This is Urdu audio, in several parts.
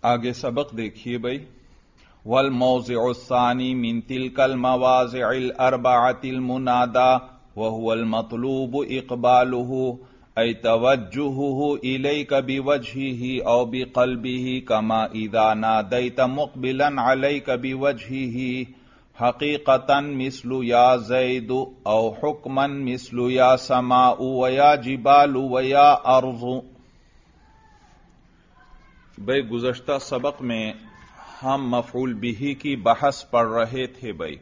آگے سبق دیکھیے بھائی. والموضع الثانی من تلك المواضع الاربعة المنادى وهو المطلوب اقباله اي توجهه اليك بوجهه او بقلبه كما اذا ناديت مقبلا عليك بوجهه حقيقة مثل يا زيد او حكما مثل يا سماء ويا جبال ويا ارض. بھائی گزشتہ سبق میں ہم مفعول بہ کی بحث پڑھ رہے تھے بھائی،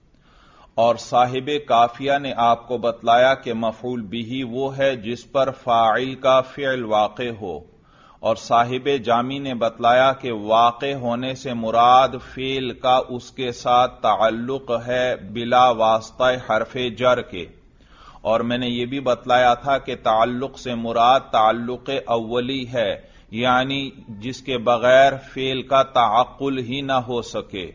اور صاحب کافیہ نے آپ کو بتلایا کہ مفعول بہ وہ ہے جس پر فاعل کا فعل واقع ہو، اور صاحب جامی نے بتلایا کہ واقع ہونے سے مراد فعل کا اس کے ساتھ تعلق ہے بلا واسطہ حرف جر کے. اور میں نے یہ بھی بتلایا تھا کہ تعلق سے مراد تعلق اولی ہے، یعنی جس کے بغیر فعل کا تعقل ہی نہ ہو سکے.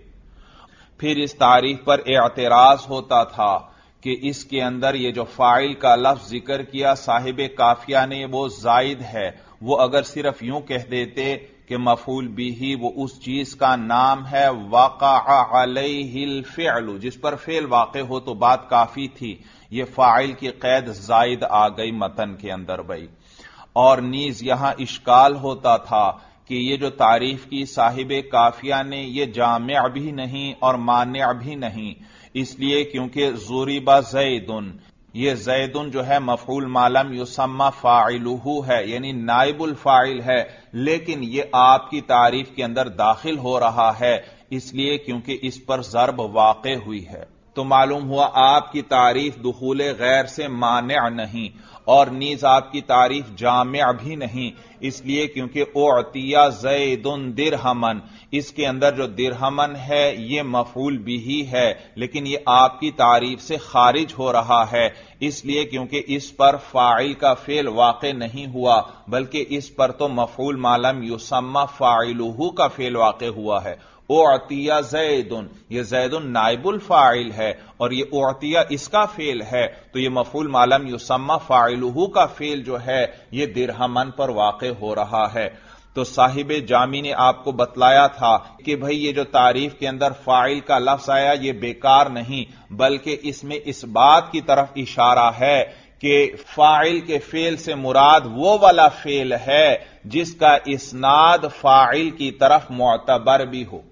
پھر اس تعریف پر اعتراض ہوتا تھا کہ اس کے اندر یہ جو فاعل کا لفظ ذکر کیا صاحب کافیہ نے وہ زائد ہے. وہ اگر صرف یوں کہہ دیتے کہ مفعول بہ وہ اس چیز کا نام ہے وقع علیہ الفعل، جس پر فعل واقع ہو، تو بات کافی تھی. یہ فاعل کی قید زائد آ گئی متن کے اندر بھائی. اور نیز یہاں اشکال ہوتا تھا کہ یہ جو تعریف کی صاحب کافیہ نے یہ جامع بھی نہیں اور مانع بھی نہیں، اس لیے کیونکہ ضرب زیدن، یہ زیدن جو ہے مفعول ما لم یسمى فاعلہ ہے، یعنی نائب الفاعل ہے، لیکن یہ آپ کی تعریف کے اندر داخل ہو رہا ہے اس لیے کیونکہ اس پر ضرب واقع ہوئی ہے. تو معلوم ہوا آپ کی تعریف دخول غیر سے مانع نہیں، اور نیز آپ کی تعریف جامع بھی نہیں، اس لیے کیونکہ اعطی زید درہمن، اس کے اندر جو درہمن ہے یہ مفعول بہ ہے، لیکن یہ آپ کی تعریف سے خارج ہو رہا ہے، اس لیے کیونکہ اس پر فاعل کا فعل واقع نہیں ہوا، بلکہ اس پر تو مفعول ما لم یسمى فاعلہ کا فعل واقع ہوا ہے. اعطی زید، یہ زید نائب الفاعل ہے اور یہ اعطی اس کا فعل ہے، تو یہ مفعول ما لم یسمى فاعلہ کا فعل جو ہے یہ درہمن پر واقع ہو رہا ہے. تو صاحب جامی نے آپ کو بتلایا تھا کہ بھئی یہ جو تعریف کے اندر فاعل کا لفظ آیا یہ بیکار نہیں، بلکہ اس میں اس بات کی طرف اشارہ ہے کہ فاعل کے فعل سے مراد وہ والا فعل ہے جس کا اسناد فاعل کی طرف معتبر بھی ہو.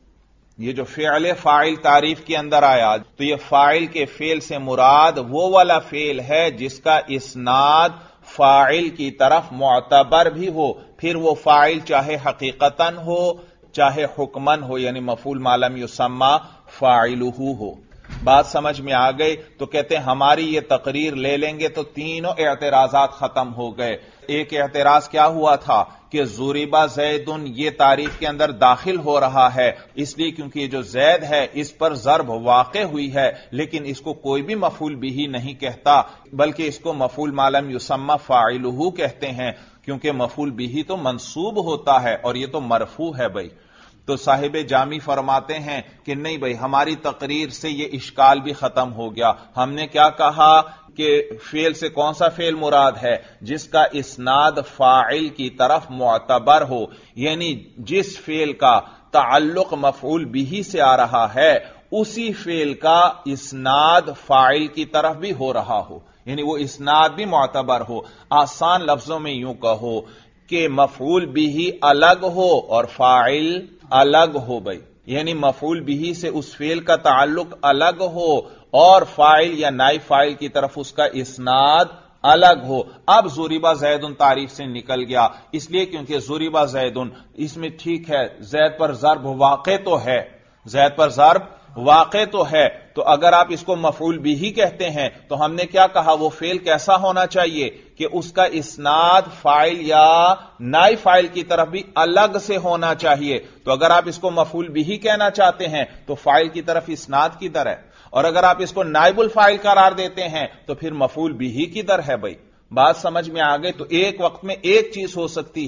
یہ جو فعل فاعل تعریف کے اندر آیا تو یہ فاعل کے فعل سے مراد وہ والا فعل ہے جس کا اسناد فاعل کی طرف معتبر بھی ہو، پھر وہ فاعل چاہے حقیقتاً ہو چاہے حکماً ہو، یعنی مفعول ما لم یسمى فاعلہ ہو. بات سمجھ میں آ گئی؟ تو کہتے ہیں ہماری یہ تقریر لے لیں گے تو تینوں اعتراضات ختم ہو گئے. ایک اعتراض کیا ہوا تھا کہ ضرب زید یہ تعریف کے اندر داخل ہو رہا ہے اس لیے کیونکہ یہ جو زید ہے اس پر ضرب واقع ہوئی ہے، لیکن اس کو کوئی بھی مفعول بہ نہیں کہتا بلکہ اس کو مفعول ما لم یسمى فاعلہ کہتے ہیں، کیونکہ مفعول بہ تو منصوب ہوتا ہے اور یہ تو مرفوع ہے بھائی. تو صاحب جامی فرماتے ہیں کہ نہیں بھائی، ہماری تقریر سے یہ اشکال بھی ختم ہو گیا. ہم نے کیا کہا کہ فعل سے کون سا فعل مراد ہے؟ جس کا اسناد فاعل کی طرف معتبر ہو، یعنی جس فعل کا تعلق مفعول بہ سے آ رہا ہے اسی فعل کا اسناد فاعل کی طرف بھی ہو رہا ہو، یعنی وہ اسناد بھی معتبر ہو. آسان لفظوں میں یوں کہو کہ مفعول بہ الگ ہو اور فاعل الگ ہو بھائی، یعنی مفعول بہ سے اس فعل کا تعلق الگ ہو اور فاعل یا نائب فاعل کی طرف اس کا اسناد الگ ہو. اب ضرب زید تعریف سے نکل گیا، اس لیے کیونکہ ضرب زید اس میں ٹھیک ہے زید پر ضرب واقع تو ہے، زید پر ضرب واقع تو ہے، تو اگر آپ اس کو مفعول بہ کہتے ہیں تو ہم نے کیا کہا وہ فعل کیسا ہونا چاہیے کہ اس کا اسناد فاعل یا نائب فاعل کی طرف بھی الگ سے ہونا چاہیے. تو اگر آپ اس کو مفعول بہ کہنا چاہتے ہیں تو فاعل کی طرف اسناد کدھر ہے، اور اگر آپ اس کو نائب الفاعل قرار دیتے ہیں تو پھر مفعول بہ کدھر ہے بھائی. بات سمجھ میں آ گئی؟ تو ایک وقت میں ایک چیز ہو سکتی ہے،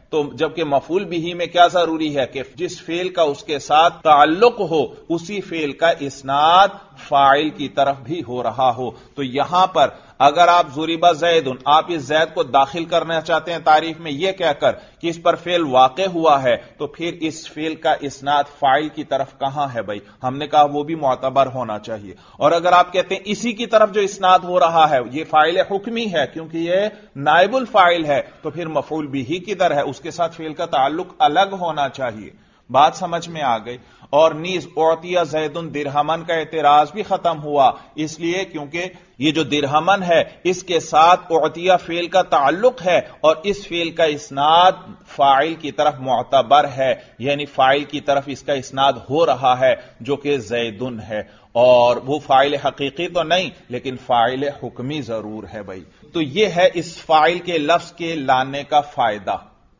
تو جبکہ مفعول بھی میں کیا ضروری ہے کہ جس فعل کا اس کے ساتھ تعلق ہو اسی فعل کا اسناد فاعل کی طرف بھی ہو رہا ہو. تو یہاں پر اگر آپ ضرب زید، آپ اس زید کو داخل کرنا چاہتے ہیں تعریف میں یہ کہہ کر کہ اس پر فعل واقع ہوا ہے، تو پھر اس فعل کا اسناد فاعل کی طرف کہاں ہے بھائی؟ ہم نے کہا وہ بھی معتبر ہونا چاہیے. اور اگر آپ کہتے ہیں اسی کی طرف جو اسناد ہو رہا ہے یہ فاعل حکمی ہے کیونکہ یہ نائب الفاعل ہے، تو پھر مفعول بھی کدھر ہے؟ اس کے ساتھ فعل کا تعلق الگ ہونا چاہیے. بات سمجھ میں آ گئی. اور نیز اعطی زید درہمن کا اعتراض بھی ختم ہوا، اس لیے کیونکہ یہ جو درہمن ہے اس کے ساتھ اعطی فعل کا تعلق ہے اور اس فعل کا اسناد فاعل کی طرف معتبر ہے، یعنی فاعل کی طرف اس کا اسناد ہو رہا ہے جو کہ زیدن ہے، اور وہ فاعل حقیقی تو نہیں لیکن فاعل حکمی ضرور ہے بھائی. تو یہ ہے اس فاعل کے لفظ کے لانے کا فائدہ،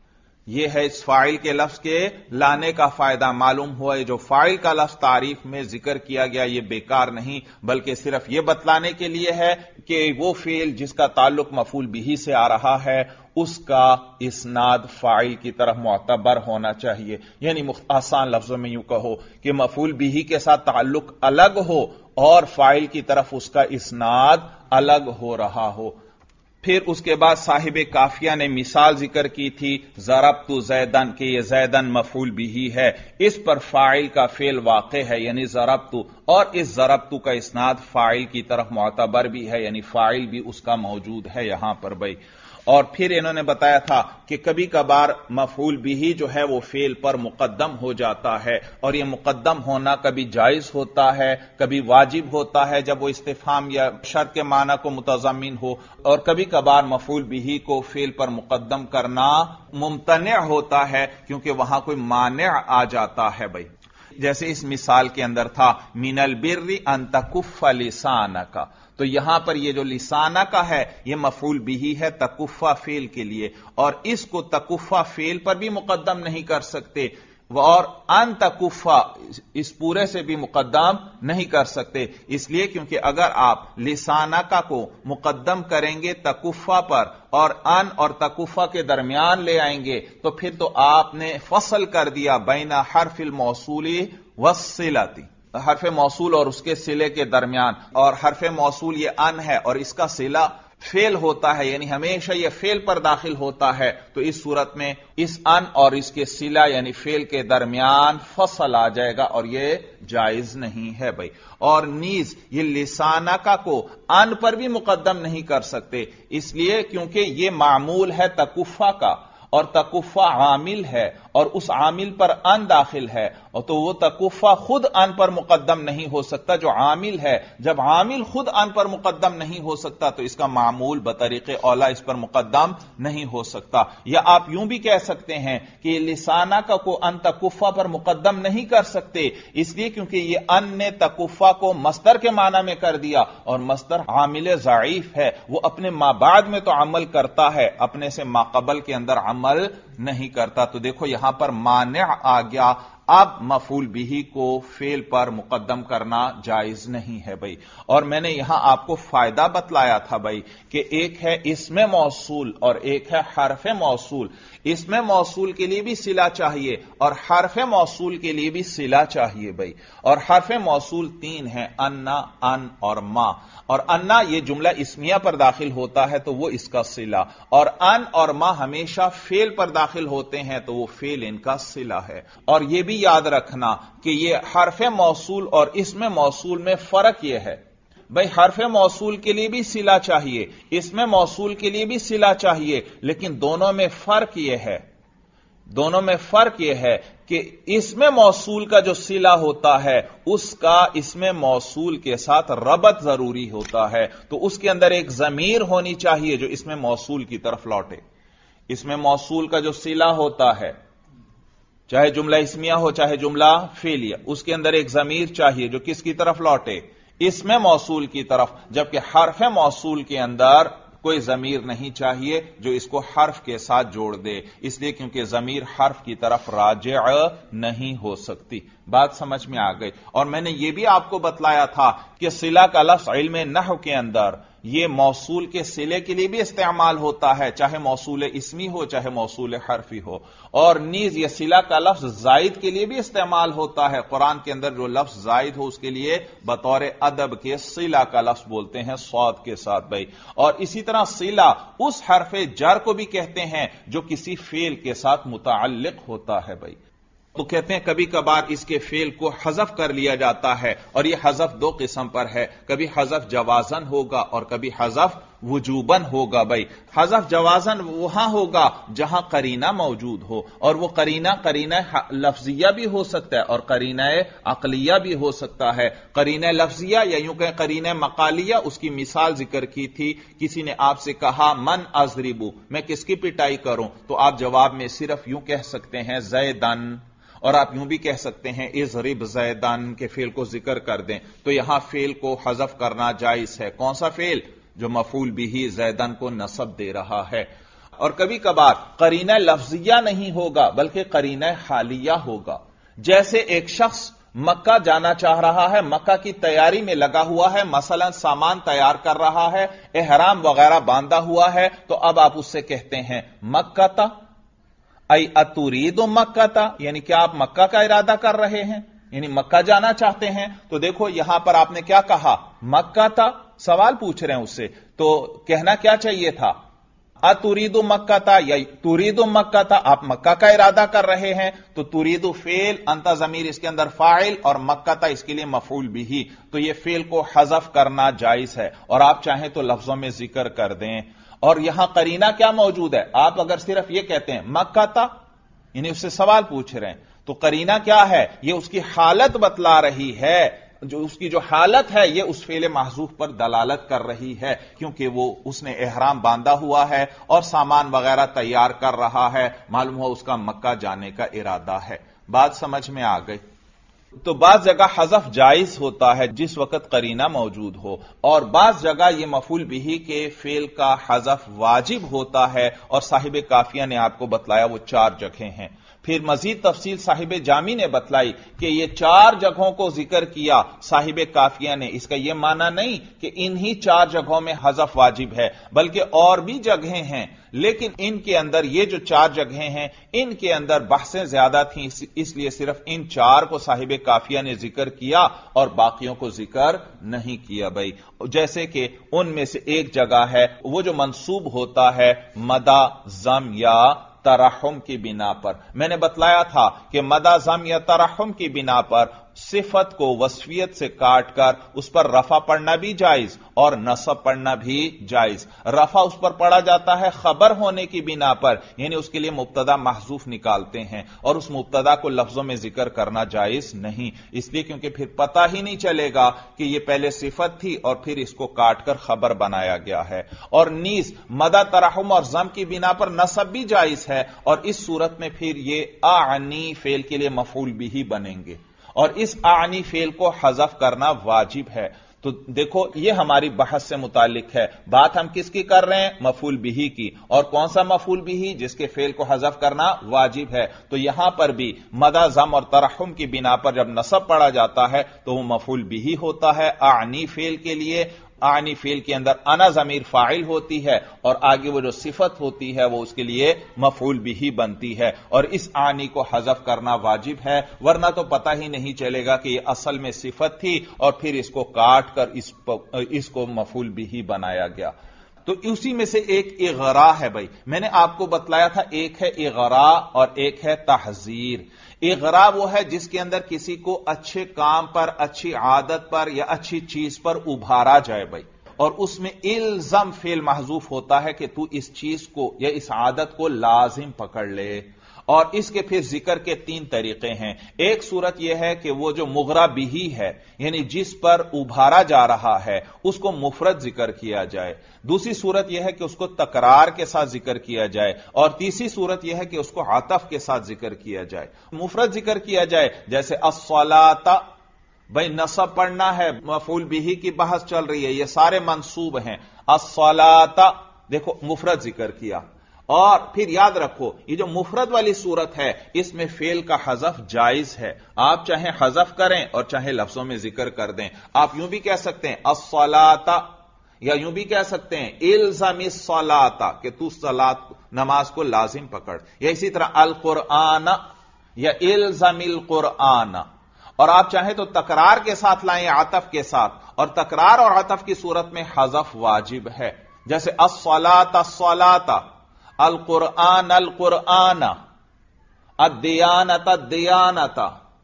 یہ ہے اس فاعل کے لفظ کے لانے کا فائدہ. معلوم ہوا یہ جو فاعل کا لفظ تعریف میں ذکر کیا گیا یہ بیکار نہیں بلکہ صرف یہ بتلانے کے لیے ہے کہ وہ فعل جس کا تعلق مفعول بھی سے آ رہا ہے اس کا اسناد فاعل کی طرف معتبر ہونا چاہیے. یعنی آسان لفظوں میں یوں کہو کہ مفعول بھی کے ساتھ تعلق الگ ہو اور فاعل کی طرف اس کا اسناد الگ ہو رہا ہو. پھر اس کے بعد صاحب کافیہ نے مثال ذکر کی تھی ضربت زیدن کہ یہ زیدن مفعول بھی ہے، اس پر فاعل کا فعل واقع ہے یعنی ضربت، اور اس ضربت کا اسناد فاعل کی طرف معتبر بھی ہے یعنی فاعل بھی اس کا موجود ہے یہاں پر بھائی. اور پھر انہوں نے بتایا تھا کہ کبھی کبھار مفعول بھی جو ہے وہ فعل پر مقدم ہو جاتا ہے، اور یہ مقدم ہونا کبھی جائز ہوتا ہے کبھی واجب ہوتا ہے جب وہ استفہام یا شرط کے معنی کو متضمن ہو، اور کبھی کبھار مفعول بھی کو فعل پر مقدم کرنا ممتنع ہوتا ہے کیونکہ وہاں کوئی مانع آ جاتا ہے بھائی. جیسے اس مثال کے اندر تھا من البر ان تکف لسانک، تو یہاں پر یہ جو لسانہ کا ہے یہ مفعول بھی ہے تکفہ فعل کے لیے، اور اس کو تکفہ فعل پر بھی مقدم نہیں کر سکتے اور ان تکفہ اس پورے سے بھی مقدم نہیں کر سکتے، اس لیے کیونکہ اگر آپ لسانہ کا کو مقدم کریں گے تکفہ پر اور ان اور تکفہ کے درمیان لے آئیں گے تو پھر تو آپ نے فصل کر دیا بین حرف الموصول والصلۃ، حرف موصول اور اس کے صلے کے درمیان، اور حرف موصول یہ ان ہے اور اس کا صلہ فعل ہوتا ہے یعنی ہمیشہ یہ فعل پر داخل ہوتا ہے، تو اس صورت میں اس ان اور اس کے صلہ یعنی فعل کے درمیان فصل آ جائے گا اور یہ جائز نہیں ہے بھائی. اور نیز یہ لسانہ کا کو ان پر بھی مقدم نہیں کر سکتے اس لیے کیونکہ یہ معمول ہے تکفہ کا اور تکفہ عامل ہے اور اس عامل پر ان داخل ہے، اور تو وہ تکفہ خود ان پر مقدم نہیں ہو سکتا جو عامل ہے. جب عامل خود ان پر مقدم نہیں ہو سکتا تو اس کا معمول بطریق اولا اس پر مقدم نہیں ہو سکتا. یا آپ یوں بھی کہہ سکتے ہیں کہ لسانہ کا کو ان تکفہ پر مقدم نہیں کر سکتے اس لیے کیونکہ یہ ان نے تکفہ کو مصدر کے معنی میں کر دیا، اور مصدر عامل ضعیف ہے، وہ اپنے ما بعد میں تو عمل کرتا ہے اپنے سے ما قبل کے اندر عمل نہیں کرتا. تو دیکھو یہاں پر مانع آ گیا، اب مفعول بھی کو فعل پر مقدم کرنا جائز نہیں ہے بھائی. اور میں نے یہاں آپ کو فائدہ بتلایا تھا بھائی کہ ایک ہے اسم موصول اور ایک ہے حرف موصول. اسم موصول کے لیے بھی صلہ چاہیے اور حرف موصول کے لیے بھی صلہ چاہیے بھائی. اور حرف موصول تین ہیں، انا، ان اور ما. اور انا یہ جملہ اسمیہ پر داخل ہوتا ہے تو وہ اس کا صلہ، اور ان اور ما ہمیشہ فعل پر داخل ہوتے ہیں تو وہ فعل ان کا صلہ ہے. اور یہ بھی یاد رکھنا کہ یہ حرف موصول اور اسم موصول میں فرق یہ ہے بھائی، حرف موصول کے لیے بھی صلہ چاہیے، اسم موصول کے لیے بھی صلہ چاہیے، لیکن دونوں میں فرق یہ ہے کہ اسم موصول کا جو صلہ ہوتا ہے اس کا اسم موصول کے ساتھ ربط ضروری ہوتا ہے، تو اس کے اندر ایک ضمیر ہونی چاہیے جو اسم موصول کی طرف لوٹے. اسم موصول کا جو صلہ ہوتا ہے چاہے جملہ اسمیہ ہو چاہے جملہ فعلیہ، اس کے اندر ایک ضمیر چاہیے جو کس کی طرف لوٹے؟ اسم موصول کی طرف، جبکہ حرف موصول کے اندر کوئی ضمیر نہیں چاہیے جو اس کو حرف کے ساتھ جوڑ دے، اس لیے کیونکہ ضمیر حرف کی طرف راجع نہیں ہو سکتی. بات سمجھ میں آ گئی. اور میں نے یہ بھی آپ کو بتلایا تھا کہ صلہ کا لفظ علم نحو کے اندر یہ موصول کے صلے کے لیے بھی استعمال ہوتا ہے، چاہے موصول اسمی ہو چاہے موصول حرفی ہو، اور نیز یہ صلہ کا لفظ زائد کے لیے بھی استعمال ہوتا ہے۔ قرآن کے اندر جو لفظ زائد ہو اس کے لیے بطور ادب کے صلہ کا لفظ بولتے ہیں صاد کے ساتھ بھائی۔ اور اسی طرح صلہ اس حرف جر کو بھی کہتے ہیں جو کسی فعل کے ساتھ متعلق ہوتا ہے بھائی۔ تو کہتے ہیں کبھی کبھار اس کے فعل کو حذف کر لیا جاتا ہے، اور یہ حذف دو قسم پر ہے، کبھی حذف جوازن ہوگا اور کبھی حذف وجوبن ہوگا بھائی۔ حذف جوازن وہاں ہوگا جہاں قرینہ موجود ہو، اور وہ قرینہ لفظیہ بھی ہو سکتا ہے اور قرینہ عقلیہ بھی ہو سکتا ہے۔ قرینہ لفظیہ یا یوں کہیں قرینہ مقالیہ، اس کی مثال ذکر کی تھی، کسی نے آپ سے کہا من اضربو، میں کس کی پٹائی کروں، تو آپ جواب میں صرف یوں کہہ سکتے ہیں زیدن، اور آپ یوں بھی کہہ سکتے ہیں اضرب زیدن کے فعل کو ذکر کر دیں، تو یہاں فعل کو حذف کرنا جائز ہے۔ کون سا فعل؟ جو مفعول بھی زیدن کو نصب دے رہا ہے۔ اور کبھی کبھار قرینہ لفظیہ نہیں ہوگا بلکہ قرینہ حالیہ ہوگا، جیسے ایک شخص مکہ جانا چاہ رہا ہے، مکہ کی تیاری میں لگا ہوا ہے، مثلا سامان تیار کر رہا ہے، احرام وغیرہ باندھا ہوا ہے، تو اب آپ اس سے کہتے ہیں مکہ تا ای اترید مکہ تا، یعنی کیا آپ مکہ کا ارادہ کر رہے ہیں، یعنی مکہ جانا چاہتے ہیں۔ تو دیکھو یہاں پر آپ نے کیا کہا، مکہ تا، سوال پوچھ رہے ہیں اس سے، تو کہنا کیا چاہیے تھا، اترید مکہ تا یا ترید مکہ تا، آپ مکہ کا ارادہ کر رہے ہیں، تو ترید فعل، انت ضمیر اس کے اندر فاعل، اور مکہ تا اس کے لیے مفعول بھی، تو یہ فعل کو حذف کرنا جائز ہے، اور آپ چاہیں تو لفظوں میں ذکر کر دیں۔ اور یہاں قرینہ کیا موجود ہے، آپ اگر صرف یہ کہتے ہیں مکہ تا، یعنی اس سے سوال پوچھ رہے ہیں، تو قرینہ کیا ہے، یہ اس کی حالت بتلا رہی ہے، جو اس کی جو حالت ہے یہ اس فعل محذوف پر دلالت کر رہی ہے، کیونکہ وہ اس نے احرام باندھا ہوا ہے اور سامان وغیرہ تیار کر رہا ہے، معلوم ہو اس کا مکہ جانے کا ارادہ ہے۔ بات سمجھ میں آ گئی؟ تو بعض جگہ حذف جائز ہوتا ہے جس وقت قرینہ موجود ہو، اور بعض جگہ یہ مفعول بھی کے فعل کا حذف واجب ہوتا ہے، اور صاحب کافیہ نے آپ کو بتلایا وہ 4 جگہیں ہیں۔ پھر مزید تفصیل صاحب جامی نے بتلائی کہ یہ 4 جگہوں کو ذکر کیا صاحب کافیہ نے، اس کا یہ معنی نہیں کہ انہی 4 جگہوں میں حذف واجب ہے، بلکہ اور بھی جگہیں ہیں، لیکن ان کے اندر یہ جو 4 جگہیں ہیں ان کے اندر بحثیں زیادہ تھیں، اس لیے صرف ان 4 کو صاحب کافیہ نے ذکر کیا اور باقیوں کو ذکر نہیں کیا بھائی۔ جیسے کہ ان میں سے ایک جگہ ہے وہ جو منصوب ہوتا ہے مدہ ضم یا ترحم کی بنا پر، میں نے بتلایا تھا کہ مدہ ضم یا ترحم کی بنا پر صفت کو وصفیت سے کاٹ کر اس پر رفع پڑھنا بھی جائز اور نصب پڑھنا بھی جائز۔ رفع اس پر پڑھا جاتا ہے خبر ہونے کی بنا پر، یعنی اس کے لیے مبتدا محذوف نکالتے ہیں، اور اس مبتدا کو لفظوں میں ذکر کرنا جائز نہیں، اس لیے کیونکہ پھر پتہ ہی نہیں چلے گا کہ یہ پہلے صفت تھی اور پھر اس کو کاٹ کر خبر بنایا گیا ہے۔ اور نیز مدہ ترحم اور ضم کی بنا پر نصب بھی جائز ہے، اور اس صورت میں پھر یہ اعنی فعل کے لیے مفعول بھی بنیں گے، اور اس اعنی فعل کو حذف کرنا واجب ہے۔ تو دیکھو یہ ہماری بحث سے متعلق ہے، بات ہم کس کی کر رہے ہیں، مفعول بھی کی، اور کون سا مفعول بھی جس کے فعل کو حذف کرنا واجب ہے۔ تو یہاں پر بھی مدہ ضم اور ترحم کی بنا پر جب نصب پڑھا جاتا ہے تو وہ مفعول بھی ہوتا ہے اعنی فعل کے لیے۔ اعنی فعل کے اندر انا ضمیر فاعل ہوتی ہے، اور آگے وہ جو صفت ہوتی ہے وہ اس کے لیے مفعول بھی بنتی ہے، اور اس اعنی کو حذف کرنا واجب ہے، ورنہ تو پتہ ہی نہیں چلے گا کہ یہ اصل میں صفت تھی اور پھر اس کو کاٹ کر اس کو مفعول بھی بنایا گیا۔ تو اسی میں سے ایک اغراء ہے بھائی، میں نے آپ کو بتلایا تھا ایک ہے اغراء اور ایک ہے تحذیر۔ اغراء وہ ہے جس کے اندر کسی کو اچھے کام پر، اچھی عادت پر یا اچھی چیز پر ابھارا جائے بھائی، اور اس میں الزم فعل محذوف ہوتا ہے کہ تو اس چیز کو یا اس عادت کو لازم پکڑ لے، اور اس کے پھر ذکر کے 3 طریقے ہیں۔ ایک صورت یہ ہے کہ وہ جو مغرا بھی ہے، یعنی جس پر ابھارا جا رہا ہے اس کو مفرد ذکر کیا جائے، دوسری صورت یہ ہے کہ اس کو تکرار کے ساتھ ذکر کیا جائے، اور تیسری صورت یہ ہے کہ اس کو عطف کے ساتھ ذکر کیا جائے۔ مفرد ذکر کیا جائے جیسے الصلاۃ، بھائی نصب پڑھنا ہے، مفعول بھی کی بحث چل رہی ہے، یہ سارے منصوب ہیں، الصلاۃ دیکھو مفرد ذکر کیا۔ اور پھر یاد رکھو یہ جو مفرد والی صورت ہے اس میں فعل کا حذف جائز ہے، آپ چاہے حذف کریں اور چاہے لفظوں میں ذکر کر دیں۔ آپ یوں بھی کہہ سکتے ہیں الصلاۃ، یا یوں بھی کہہ سکتے ہیں الزم الصلاۃ کہ تو نماز کو لازم پکڑ، یا اسی طرح القرآن یا الزم القرآن، اور آپ چاہیں تو تکرار کے ساتھ لائیں عطف کے ساتھ، اور تکرار اور عطف کی صورت میں حذف واجب ہے، جیسے الصلاۃ الصلاۃ، القرآن القرآن، الدیانت الدیانت،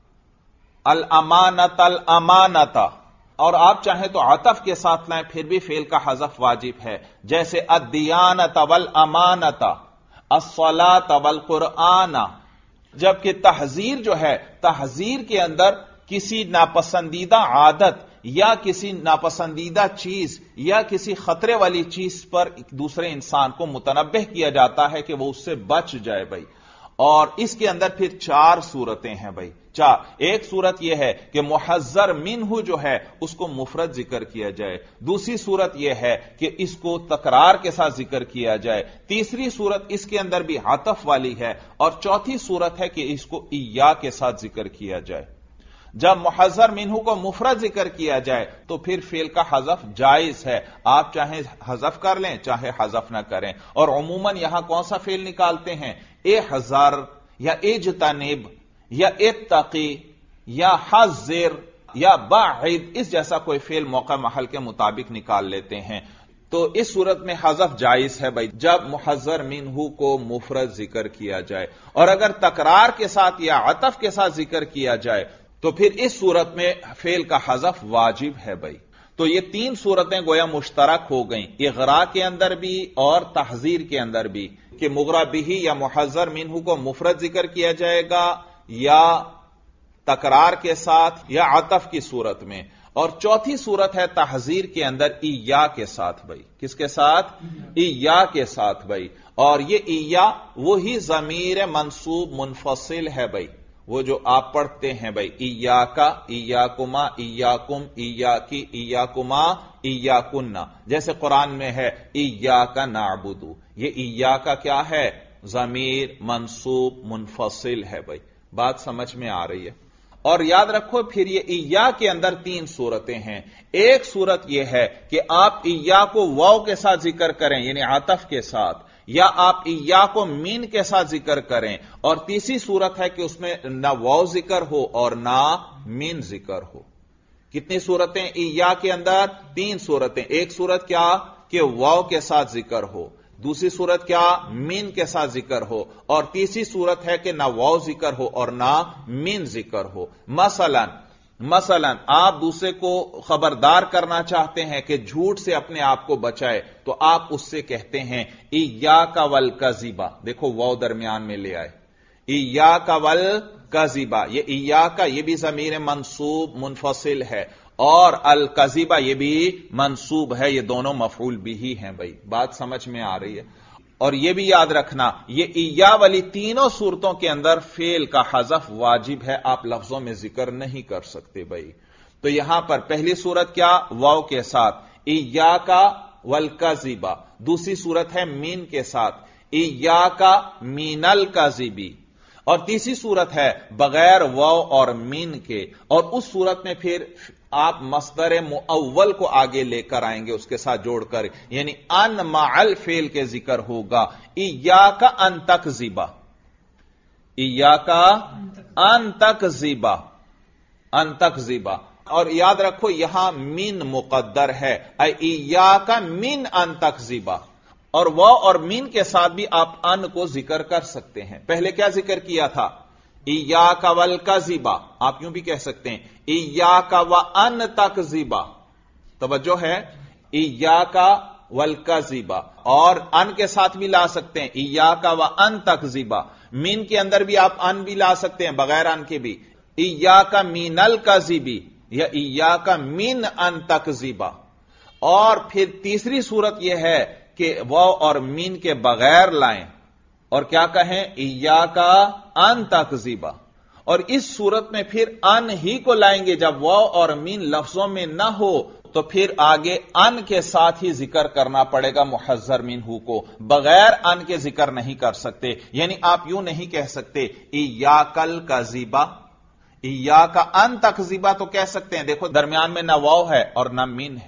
الامانت الامانت، اور آپ چاہیں تو عطف کے ساتھ لائیں پھر بھی فعل کا حذف واجب ہے، جیسے الدیانت والامانت، الصلاۃ والقرآن۔ جبکہ تحذیر جو ہے، تحذیر کے اندر کسی ناپسندیدہ عادت یا کسی ناپسندیدہ چیز یا کسی خطرے والی چیز پر دوسرے انسان کو متنبہ کیا جاتا ہے کہ وہ اس سے بچ جائے بھائی، اور اس کے اندر پھر 4 صورتیں ہیں بھائی، 4۔ ایک صورت یہ ہے کہ محذر منہ جو ہے اس کو مفرد ذکر کیا جائے، دوسری صورت یہ ہے کہ اس کو تکرار کے ساتھ ذکر کیا جائے، تیسری صورت اس کے اندر بھی عطف والی ہے، اور چوتھی صورت ہے کہ اس کو ایا کے ساتھ ذکر کیا جائے۔ جب محذر منہ کو مفرد ذکر کیا جائے تو پھر فعل کا حذف جائز ہے، آپ چاہے حذف کر لیں چاہے حذف نہ کریں، اور عموماً یہاں کون سا فعل نکالتے ہیں؟ احذر یا اجتنب یا اتقی یا حذر یا باعد، اس جیسا کوئی فعل موقع محل کے مطابق نکال لیتے ہیں۔ تو اس صورت میں حذف جائز ہے بھائی، جب محذر منہ کو مفرد ذکر کیا جائے، اور اگر تکرار کے ساتھ یا عطف کے ساتھ ذکر کیا جائے تو پھر اس صورت میں فعل کا حذف واجب ہے بھائی۔ تو یہ 3 صورتیں گویا مشترک ہو گئیں، اغراء کے اندر بھی اور تحذیر کے اندر بھی، کہ مغرا بہ یا محذر منہ کو مفرد ذکر کیا جائے گا یا تکرار کے ساتھ یا عطف کی صورت میں، اور چوتھی صورت ہے تحذیر کے اندر ایا کے ساتھ بھائی۔ کس کے ساتھ؟ ایا کے ساتھ بھائی، اور یہ ایا وہی ضمیر منصوب منفصل ہے بھائی، وہ جو آپ پڑھتے ہیں بھائی، ایاکا ایاکما ایاکم ایاکی ایاکما ایاکنہ، جیسے قرآن میں ہے ایاکا نعبدو، یہ ایاکا کیا ہے؟ ضمیر منصوب منفصل ہے بھائی، بات سمجھ میں آ رہی ہے؟ اور یاد رکھو پھر یہ ایا کے اندر 3 صورتیں ہیں، ایک صورت یہ ہے کہ آپ ایا کو واو کے ساتھ ذکر کریں یعنی عطف کے ساتھ، یا آپ ایا کو مین کے ساتھ ذکر کریں، اور تیسری صورت ہے کہ اس میں نہ واو ذکر ہو اور نہ مین ذکر ہو۔ کتنی صورتیں ایا کے اندر؟ 3 صورتیں، ایک صورت کیا کہ واو کے ساتھ ذکر ہو، دوسری صورت کیا مین کے ساتھ ذکر ہو، اور تیسری صورت ہے کہ نہ واو ذکر ہو اور نہ مین ذکر ہو۔ مثلا آپ دوسرے کو خبردار کرنا چاہتے ہیں کہ جھوٹ سے اپنے آپ کو بچائے، تو آپ اس سے کہتے ہیں ایاک والکذب، دیکھو واو درمیان میں لے آئے، ایاک والکذب، یہ ایاک یہ بھی ضمیر منصوب منفصل ہے، اور الکذب یہ بھی منصوب ہے، یہ دونوں مفعول بھی ہیں بھائی، بات سمجھ میں آ رہی ہے؟ اور یہ بھی یاد رکھنا یہ ایا والی تینوں صورتوں کے اندر فعل کا حذف واجب ہے، آپ لفظوں میں ذکر نہیں کر سکتے بھائی۔ تو یہاں پر پہلی صورت کیا؟ واو کے ساتھ ایاک والکذب، دوسری صورت ہے مین کے ساتھ ایاک من الکذب، اور تیسری صورت ہے بغیر واو اور مین کے، اور اس صورت میں پھر آپ مصدر مؤول کو آگے لے کر آئیں گے اس کے ساتھ جوڑ کر، یعنی ان مع الفعل کے ذکر ہوگا، ایاک ان تکذب، ایاک ان تکذب، ان تکذب، اور یاد رکھو یہاں من مقدر ہے، ایاک من ان تکذب، اور واو اور مین کے ساتھ بھی آپ ان کو ذکر کر سکتے ہیں۔ پہلے کیا ذکر کیا تھا؟ ایاک والکذب، آپ یوں بھی کہہ سکتے ہیں ایاک وان تکذب، توجہ ہے، ایاک والکذب، اور ان کے ساتھ بھی لا سکتے ہیں ایاک وان تکذب، مین کے اندر بھی آپ ان بھی لا سکتے ہیں بغیر ان کے بھی، ایاک من الکذب یا ایاک من ان تکذب، اور پھر تیسری صورت یہ ہے کہ واو اور مین کے بغیر لائیں اور کیا کہیں ایاک ان تکذب، اور اس صورت میں پھر ان ہی کو لائیں گے جب واو اور مین لفظوں میں نہ ہو، تو پھر آگے ان کے ساتھ ہی ذکر کرنا پڑے گا محذر منہ کو، بغیر ان کے ذکر نہیں کر سکتے، یعنی آپ یوں نہیں کہہ سکتے ایاک الکذب، ایاک ان تکذب تو کہہ سکتے ہیں، دیکھو درمیان میں نہ واو ہے اور نہ مین ہے،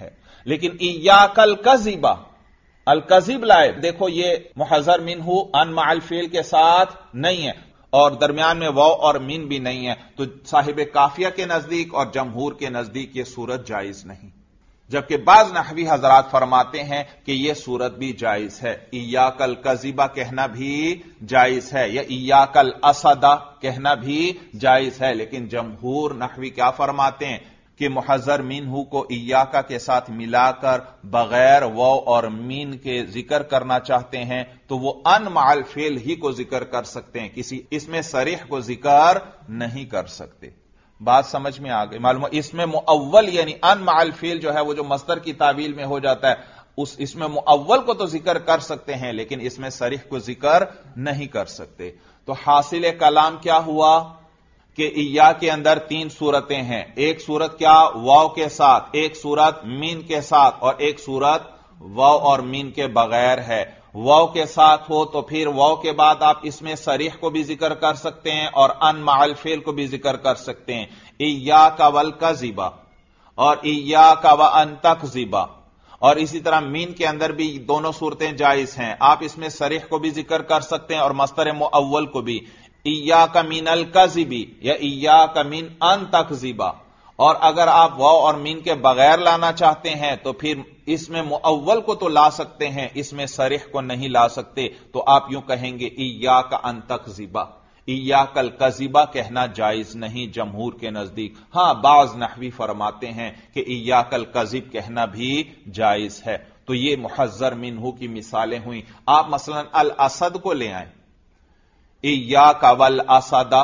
लेकिन इय्याकल कज़िबा, अल कज़िब लाए, देखो ये मुहज़्ज़र मिन्हु अन मअल फ़िल के साथ नहीं है और दरमियान में वाव और मीन भी नहीं है, तो साहिब काफिया के नजदीक और जमहूर के नजदीक यह सूरत जायज नहीं। जबकि बाज नहवी हजरात फरमाते हैं कि यह सूरत भी जायज है। इय्याकल कज़िबा कहना भी जायज है या इय्याकल असदा कहना भी जायज है, लेकिन जमहूर नहवी क्या फरमाते हैं कि मुहज़्ज़र मिन्हु को इय्याका के साथ मिलाकर बगैर वाव और मीन के जिक्र करना चाहते हैं तो वो अन मअल फ़िल ही को जिक्र कर सकते हैं, किसी इसमें सरीह को जिक्र नहीं कर सकते। बात समझ में आ गई? मालूम इसमें मुअव्वल यानी अन मअल फ़िल जो है वो जो मस्दर की तावील में हो जाता है, उस इसमें मुअव्वल को तो जिक्र कर सकते हैं लेकिन इसमें सरीह को जिक्र नहीं कर सकते। तो हासिल कलाम क्या हुआ कि इय्या के अंदर तीन सूरतें हैं, एक सूरत क्या वाव के साथ, एक सूरत मीन के साथ और एक सूरत वाव और मीन के बगैर है। वाव के साथ हो तो फिर वाव के बाद आप इसमें सरीह को भी जिक्र कर सकते हैं और अन मअल फ़िल को भी जिक्र कर सकते हैं। इय्याका वल कज़िबा और इय्याका व अन तकज़िबा, और इसी तरह मीन के अंदर भी दोनों सूरतें जायज हैं, आप इसमें सरीह को भी जिक्र कर सकते हैं और मस्तर मुअव्वल को भी। इय्याका मिनल कज़िबी या इय्याका मिन अन तकज़िबा, और अगर आप वाव और मीन के बगैर लाना चाहते हैं तो फिर इसमें मुअव्वल को तो ला सकते हैं, इसमें सरीह को नहीं ला सकते, तो आप यूं कहेंगे इय्याका अन तकज़िबा। इय्याकल कज़िबा कहना जायज नहीं जमहूर के नजदीक। हां, बाज नहवी फरमाते हैं कि इय्याकल कज़िब कहना भी जायज है। तो ये मुहज़्ज़र मिन्हु की मिसालें हुई। आप मसलन अल असद को ले आए, इय्याका वल असदा,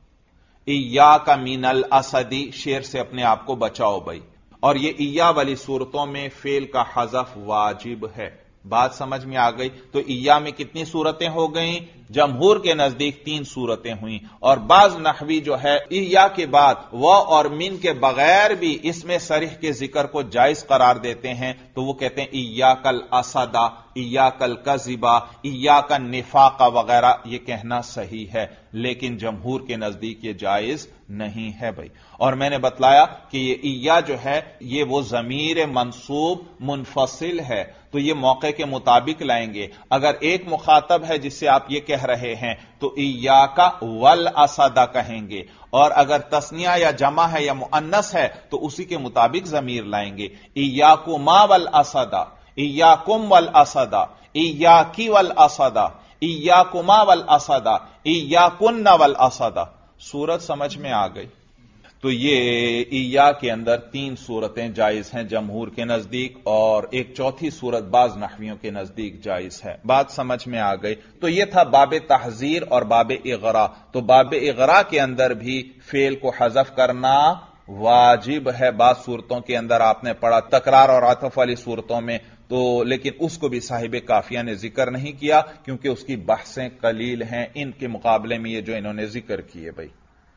इय्याका मिनल असदी, शेर से अपने आप को बचाओ भाई। और ये इय्या वाली सूरतों में फेल का हज़फ वाजिब है। बात समझ में आ गई? तो इय्या में कितनी सूरतें हो गई? जमहूर के नजदीक तीन सूरतें हुई। और बाज नहवी जो है इय्या के बाद वाव और मीन के बगैर भी इसमें सरीह के जिक्र को जायज करार देते हैं, तो वो कहते हैं इय्याकल असदा, इय्याकल कज़िबा, इय्याकल निफाका वगैरह, ये कहना सही है, लेकिन जमहूर के नजदीक ये जायज नहीं है भाई। और मैंने बतलाया कि ये इय्या जो है ये वो ज़मीर मंसूब मुनफसिल है, तो ये मौके के मुताबिक लाएंगे। अगर एक मुखातब है जिससे आप ये कह रहे हैं तो इय्याका वल असदा कहेंगे, और अगर तस्निया या जमा है या मुअन्नस है तो उसी के मुताबिक ज़मीर लाएंगे। इय्याकुमा वल असदा, इय्याकुम वल असदा, इय्याकी वल असदा, इय्याकुमा वल असदा, इय्याकुन्ना वल असदा। सूरत समझ में आ गई? तो ये इय्या के अंदर तीन सूरतें जायज हैं जमहूर के नजदीक, और एक चौथी सूरत बाज नहवियों के नजदीक जायज है। बात समझ में आ गई? तो ये था बाब तहजीर और बाब इगरा। तो बाब इगरा के अंदर भी फेल को हज़फ करना वाजिब है। बाज सूरतों के अंदर आपने पढ़ा तकरार और आतफ वाली सूरतों में, तो लेकिन उसको भी साहिब काफिया ने जिक्र नहीं किया क्योंकि उसकी बहसें कलील हैं इनके मुकाबले में ये जो इन्होंने जिक्र किए भाई।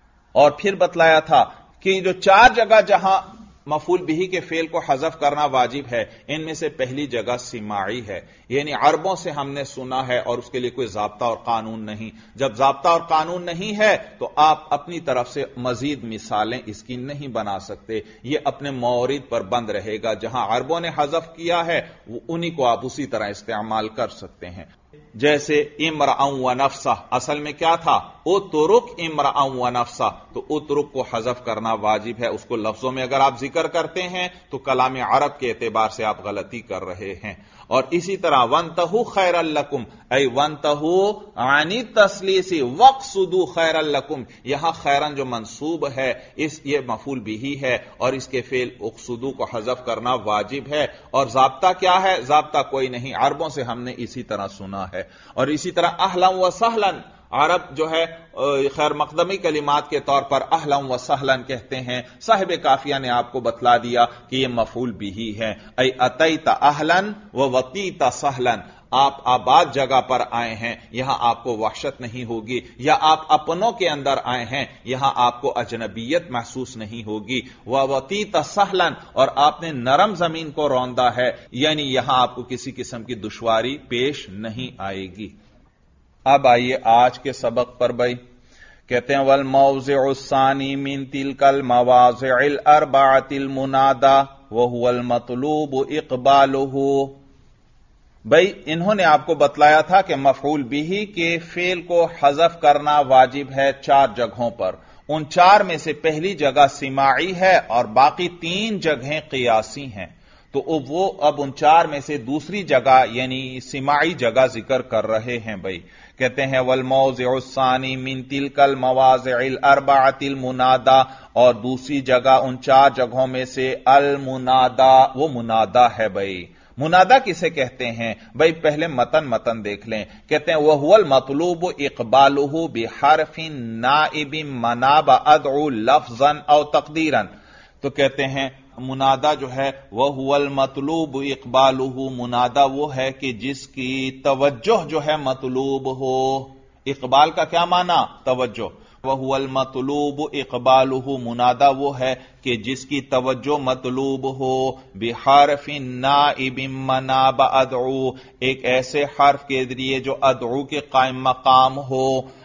और फिर बतलाया था कि जो चार जगह जहां मफूल बिही के फेल को हज़फ करना वाजिब है, इनमें से पहली जगह सिमाई है, यानी अरबों से हमने सुना है और उसके लिए कोई ज़ाब्ता और कानून नहीं। जब ज़ाब्ता और कानून नहीं है तो आप अपनी तरफ से मजीद मिसालें इसकी नहीं बना सकते, ये अपने मौरिद पर बंद रहेगा। जहां अरबों ने हज़फ किया है वो उन्हीं को आप उसी तरह इस्तेमाल कर सकते हैं। जैसे इमराअन व नफ्सा, असल में क्या था? उतरुक इमराअन व नफ्सा, तो उतरुक को हज़फ करना वाजिब है। उसको लफ्जों में अगर आप जिक्र करते हैं तो कलाम अरब के एतबार से आप गलती कर रहे हैं। और इसी तरह वंतहु खैरल लकुम, ऐ वंतहु आनी तस्लीसी वक्सुदु खैरल लकुम, यहां खैरन जो मंसूब है ये मफूल बिही है और इसके फेल उक्सुदु को हज़फ करना वाजिब है। और ज़ाब्ता क्या है? ज़ाब्ता कोई नहीं, अरबों से हमने इसी तरह सुना है। और इसी तरह अहलन व सहलन, अरब जो है खैर मकदमी कलिमात के तौर पर अहलन व सहलन कहते हैं। साहिब काफिया ने आपको बतला दिया कि यह मफूल बिही है। ऐ अतैता अहलन व वतीता सहलन, आप आबाद जगह पर आए हैं, यहां आपको वहशत नहीं होगी, या आप अपनों के अंदर आए हैं, यहां आपको अजनबियत महसूस नहीं होगी। वह वतीता सहलन, और आपने नरम जमीन को रौंदा है, यानी यहां आपको किसी किस्म की दुश्वारी पेश नहीं आएगी। अब आइए आज के सबक पर भाई। कहते हैं वल मौज़िउ सानी मिन तिलकल मवाज़िअल अर्बअतिल मुनादा वहुवल मतलूब इक़बालुहु। भाई इंहोंने आप को बतलाया था कि मफ़ऊल बिही के फेल को हज़फ करना वाजिब है 4 जगहों पर। उन 4 में से पहली जगह सिमाई है और बाकी 3 जगहें क़ियासी हैं। तो वो अब उन 4 में से दूसरी जगह यानी सिमाई जगह जिक्र कर रहे हैं। भाई कहते हैं वल मौज़िउस्सानी मिन तिलकल मवाज़िल अर्बअतिल मुनादा, और दूसरी जगह उन 4 जगहों में से अल मुनादा, वो मुनादा है। भाई मुनादा किसे कहते हैं? भाई पहले मतन देख लें। कहते हैं वहुवल मतलूब इक़बालुहु बिहरफिन नाइबिन मनाब अदउ लफ्ज़न औ तक़दीरन। तो कहते हैं मुनादा जो है वहुवल मतलूब इक़बालुहु, मुनादा वो है कि जिसकी तवज्जो जो है मतलूब हो। इक़बाल का क्या माना? तवज्जो। वहुवल मतलूब इक़बालुहु, मुनादा वो है कि जिसकी तवज्जो मतलूब हो। बिहरफिन नाइबिन मनाब अदउ, एक ऐसे हर्फ के जरिए जो अदउ के कायम मकाम हो।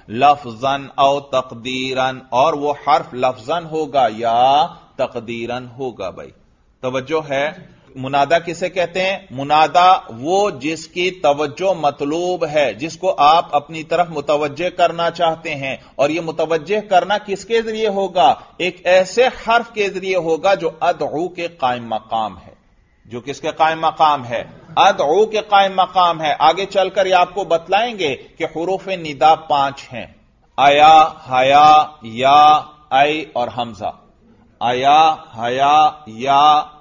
लफ्ज़न औ तक़दीरन, और वो हर्फ लफ्ज़न होगा या तक़दीरन होगा। भाई तवज्जो है। मुनादा किसे कहते हैं? मुनादा वो जिसकी तवज्जो मतलूब है, जिसको आप अपनी तरफ मुतवज्जे करना चाहते हैं। और यह मुतवज्जे करना किसके जरिए होगा? एक ऐसे हर्फ के जरिए होगा जो अदउ के कायम मकाम है। जो किसके कायम मकाम है? अदउ के कायम मकाम है। आगे चलकर यह आपको बतलाएंगे कि हुरूफ निदा 5 हैं। आया, हया, या, आई और हमजा। आया, हया, या,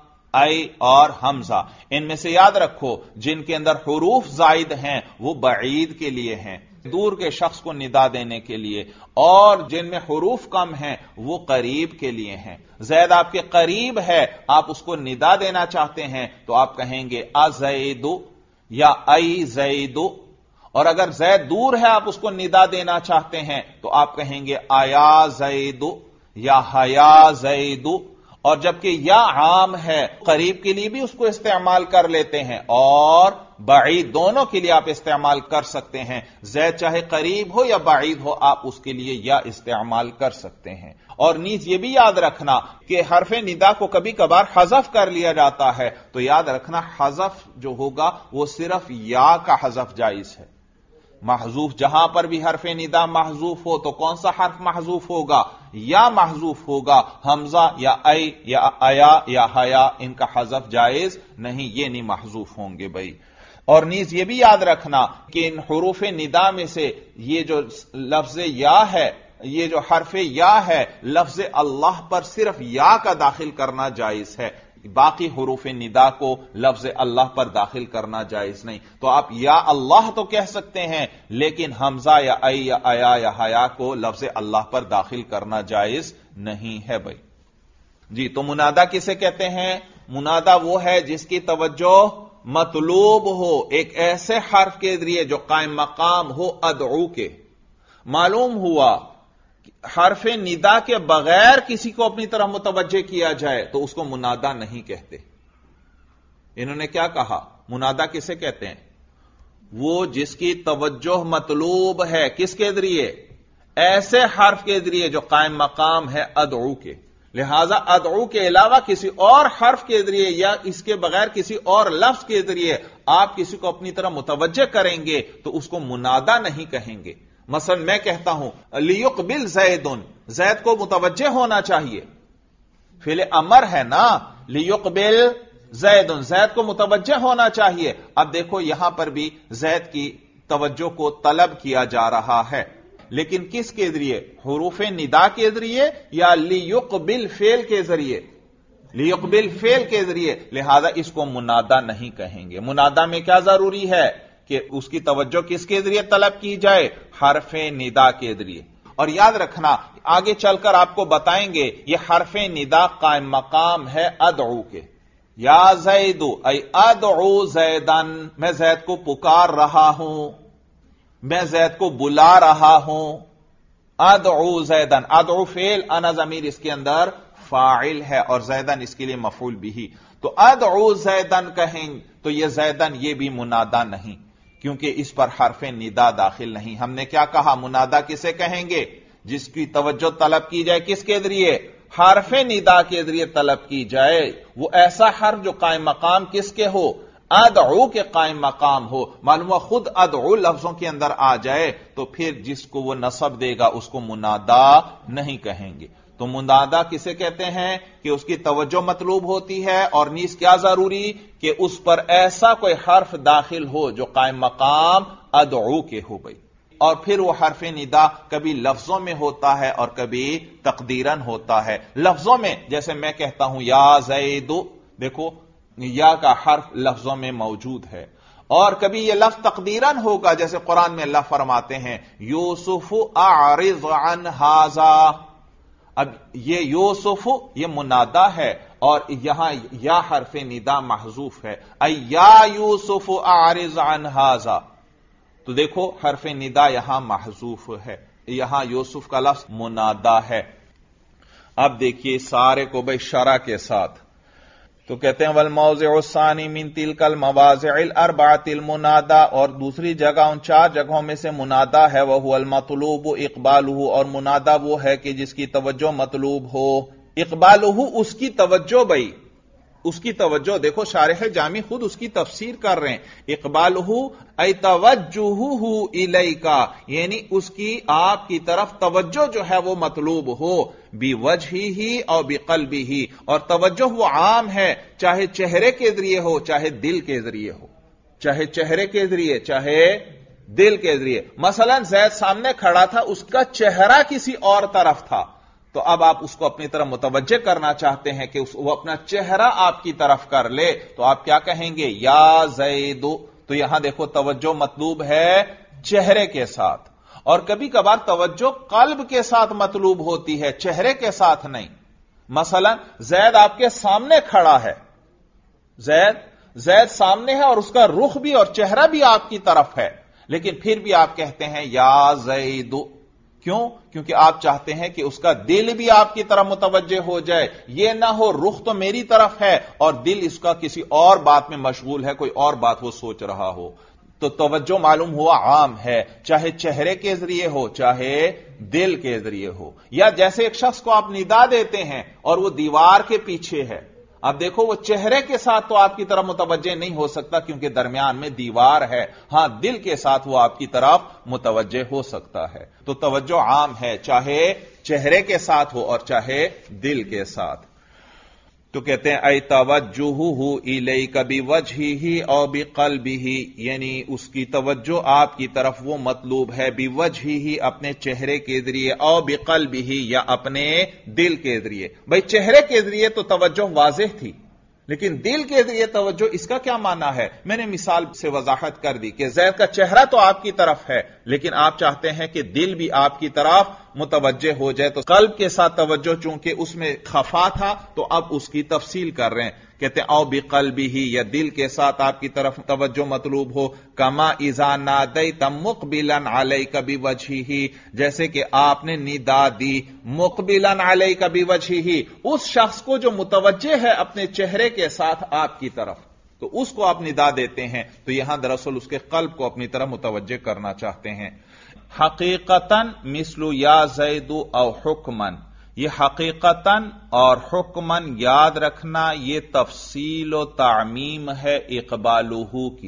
आई और हमजा। इनमें से याद रखो जिनके अंदर हुरूफ जायद हैं वो बईद के लिए हैं, दूर के शख्स को निदा देने के लिए, और जिनमें हुरूफ कम हैं वो करीब के लिए हैं। जैद आपके करीब है, आप उसको निदा देना चाहते हैं तो आप कहेंगे अज़ैदु या आई ज़ैदु। और अगर जैद दूर है, आप उसको निदा देना चाहते हैं तो आप कहेंगे आया ज़ैदु या हया ज़ैदु। और जबकि या आम है, करीब के लिए भी उसको इस्तेमाल कर लेते हैं और बईद दोनों के लिए आप इस्तेमाल कर सकते हैं। ज़ैद चाहे करीब हो या बईद हो, आप उसके लिए या इस्तेमाल कर सकते हैं। और नीज ये भी याद रखना कि हरफे निदा को कभी कभार हज़फ कर लिया जाता है, तो याद रखना हज़फ जो होगा वो सिर्फ या का हज़फ जायज है। महजूफ जहां पर भी हरफ निदा महजूफ हो तो कौन सा हर्फ महजूफ होगा? या महजूफ होगा। हमजा या आई या आया या हया, इनका हज़फ जायज नहीं, ये नहीं महजूफ होंगे। भाई और नीज ये भी याद रखना कि इन हुरूफ निदा में से ये जो लफ्ज या है, ये जो हरफ या है, लफ्ज अल्लाह पर सिर्फ या का दाखिल करना जायज है। बाकी हुरूफ निदा को लफ्ज अल्लाह पर दाखिल करना जायज नहीं। तो आप या अल्लाह तो कह सकते हैं, लेकिन हमजा या आई या आया या हया को लफ्ज अल्लाह पर दाखिल करना जायज नहीं है। भाई जी, तो मुनादा किसे कहते हैं? मुनादा वो है जिसकी तवज्जो मतलूब हो, एक ऐसे हर्फ के जरिए जो कायम मकाम हो अदउ के। मालूम हुआ हरफ निदा के बगैर किसी को अपनी तरफ मुतवज्जे किया जाए तो उसको मुनादा नहीं कहते। इन्होंने क्या कहा? मुनादा किसे कहते हैं? वो जिसकी तवज्जो मतलूब है, किसके जरिए? ऐसे हर्फ के जरिए जो कायम मकाम है अदउ के। लिहाजा अदउ के अलावा किसी और हर्फ के जरिए या इसके बगैर किसी और लफ्ज के जरिए आप किसी को अपनी तरफ मुतवज्जे करेंगे तो उसको मुनादा नहीं कहेंगे। मसलन मैं कहता हूं लियुक़बिल ज़ैदुन, ज़ैद को मुतवज्जे होना चाहिए, फिल अमर है ना, लियुक़बिल ज़ैदुन, ज़ैद को मुतवज्जे होना चाहिए। अब देखो यहां पर भी ज़ैद की तवज्जो को तलब किया जा रहा है, लेकिन किसके जरिए? हुरूफ निदा के जरिए या लियुक़बिल फेल के जरिए? लियुक़बिल फेल के जरिए। लिहाजा इसको मुनादा नहीं कहेंगे। मुनादा में क्या जरूरी है कि उसकी तवज्जो किसके जरिए तलब की जाए? हरफे निदा के जरिए। और याद रखना आगे चलकर आपको बताएंगे यह हरफे निदा कायम मकाम है अदउ के। या ज़ैदु ऐ अदउ ज़ैदन, मैं ज़ैद को पुकार रहा हूं, मैं ज़ैद को बुला रहा हूं। अदउ ज़ैदन, अदउ फेल, अना ज़मीर इसके अंदर फाइल है और ज़ैदन इसके लिए मफूल बिही। तो अदउ ज़ैदन कहें तो यह ज़ैदन ये भी मुनादा नहीं, क्योंकि इस पर हरफ निदा दाखिल नहीं। हमने क्या कहा? मुनादा किसे कहेंगे? जिसकी तवज्जो तलब की जाए किसके जरिए? حرف ندا کے ذریعے طلب کی جائے وہ ایسا حرف جو قائم مقام کس کے ہو؟ ادعو کے قائم مقام ہو. معلوم ہوا خود ادعو لفظوں کے اندر آ جائے تو پھر جس کو وہ نصب دے گا اس کو منادا نہیں کہیں گے. تو منادا کسے کہتے ہیں کہ اس کی توجہ مطلوب ہوتی ہے اور نیز کیا ضروری کہ اس پر ایسا کوئی حرف داخل ہو جو قائم مقام ادعو کے ہو گئی. اور پھر وہ حرف ندا کبھی لفظوں میں ہوتا ہے اور کبھی تقدیرن ہوتا ہے. لفظوں میں جیسے میں کہتا ہوں یا زید، دیکھو یا کا حرف لفظوں میں موجود ہے. اور کبھی یہ لفظ تقدیرن ہوگا جیسے قرآن میں اللہ فرماتے ہیں یوسف اعرض عن ھذا. اب یہ یوسف یہ منادا ہے اور یہاں یا حرف ندا محذوف ہے، ای یا یوسف اعرض عن ھذا. تو دیکھو حرف ندا یہاں محذوف ہے، یہاں یوسف کا لفظ منادا ہے. اب دیکھیے سارے کو بھائی شرح کے ساتھ. تو کہتے ہیں والموضع الثانی من تلک المواضع الاربعۃ المنادا، اور دوسری جگہ ان 4 جگہوں میں سے منادا ہے، وہو المطلوب اقبالہ، اور منادا وہ ہے کہ جس کی توجہ مطلوب ہو. اقبالہ اس کی توجہ، بھائی اس کی توجہ. دیکھو شارح جامی خود اس کی تفسیر کر رہے ہیں. اقبالہ ای توجہہ الیکا، یعنی اس کی آپ کی طرف توجہ جو ہے وہ مطلوب ہو، بوجہہ اور بقلبہ. اور توجہ وہ عام ہے، چاہے چہرے کے ذریعے ہو چاہے دل کے ذریعے ہو، چاہے چہرے کے ذریعے چاہے دل کے ذریعے. مثلا زید سامنے کھڑا تھا، اس کا چہرہ کسی اور طرف تھا، تو اب آپ اس کو اپنی طرف متوجہ کرنا چاہتے ہیں کہ وہ اپنا چہرہ آپ کی طرف کر لے، تو آپ کیا کہیں گے؟ یا زید. تو یہاں دیکھو توجہ مطلوب ہے چہرے کے ساتھ. اور کبھی کبھار توجہ قلب کے ساتھ مطلوب ہوتی ہے، چہرے کے ساتھ نہیں. مثلا زید آپ کے سامنے کھڑا ہے، زید سامنے ہے اور اس کا رخ بھی اور چہرہ بھی آپ کی طرف ہے، لیکن پھر بھی آپ کہتے ہیں یا زید. کیوں؟ کیونکہ آپ چاہتے ہیں کہ اس کا دل بھی آپ کی طرف متوجہ ہو جائے. یہ نہ ہو رخ تو میری طرف ہے اور دل اس کا کسی اور بات میں مشغول ہے، کوئی اور بات وہ سوچ رہا ہو. تو توجہ معلوم ہوا عام ہے، چاہے چہرے کے ذریعے ہو چاہے دل کے ذریعے ہو. یا جیسے ایک شخص کو آپ ندا دیتے ہیں اور وہ دیوار کے پیچھے ہے، اب دیکھو وہ چہرے کے ساتھ تو آپ کی طرف متوجہ نہیں ہو سکتا کیونکہ درمیان میں دیوار ہے. ہاں دل کے ساتھ وہ آپ کی طرف متوجہ ہو سکتا ہے. تو توجہ عام ہے، چاہے چہرے کے ساتھ ہو اور چاہے دل کے ساتھ. تو کہتے ہیں ای توجہہ الیک بوجہہ او بقلبہ، یعنی اس کی توجہ آپ کی طرف وہ مطلوب ہے بوجہہ اپنے چہرے کے ذریعے، او بقلبہ یا اپنے دل کے ذریعے. بھئی چہرے کے ذریعے تو توجہ واضح تھی، لیکن دل کے ذریعے توجہ اس کا کیا معنی ہے؟ میں نے مثال سے وضاحت کر دی کہ زید کا چہرہ تو آپ کی طرف ہے لیکن آپ چاہتے ہیں کہ دل بھی آپ کی طرف متوجہ ہو جائے. تو قلب کے ساتھ توجہ چونکہ اس میں خفا تھا تو اب اس کی تفصیل کر رہے ہیں. کہتے ہیں او بقلبہ یا دل کے ساتھ آپ کی طرف توجہ مطلوب ہو. کما اذا نادیت مقبلا علیک بوجہہ، جیسے کہ آپ نے ندا دی مقبلا علیک بوجہہ، اس شخص کو جو متوجہ ہے اپنے چہرے کے ساتھ آپ کی طرف، تو اس کو آپ ندا دیتے ہیں. تو یہاں دراصل اس کے قلب کو اپنی طرف متوجہ کرنا چاہتے ہیں. حقیقتاً مثل یا زید او حکمن، یہ حقیقتاً اور حکمن یاد رکھنا یہ تفصیل و تعمیم ہے اقبالہ کی.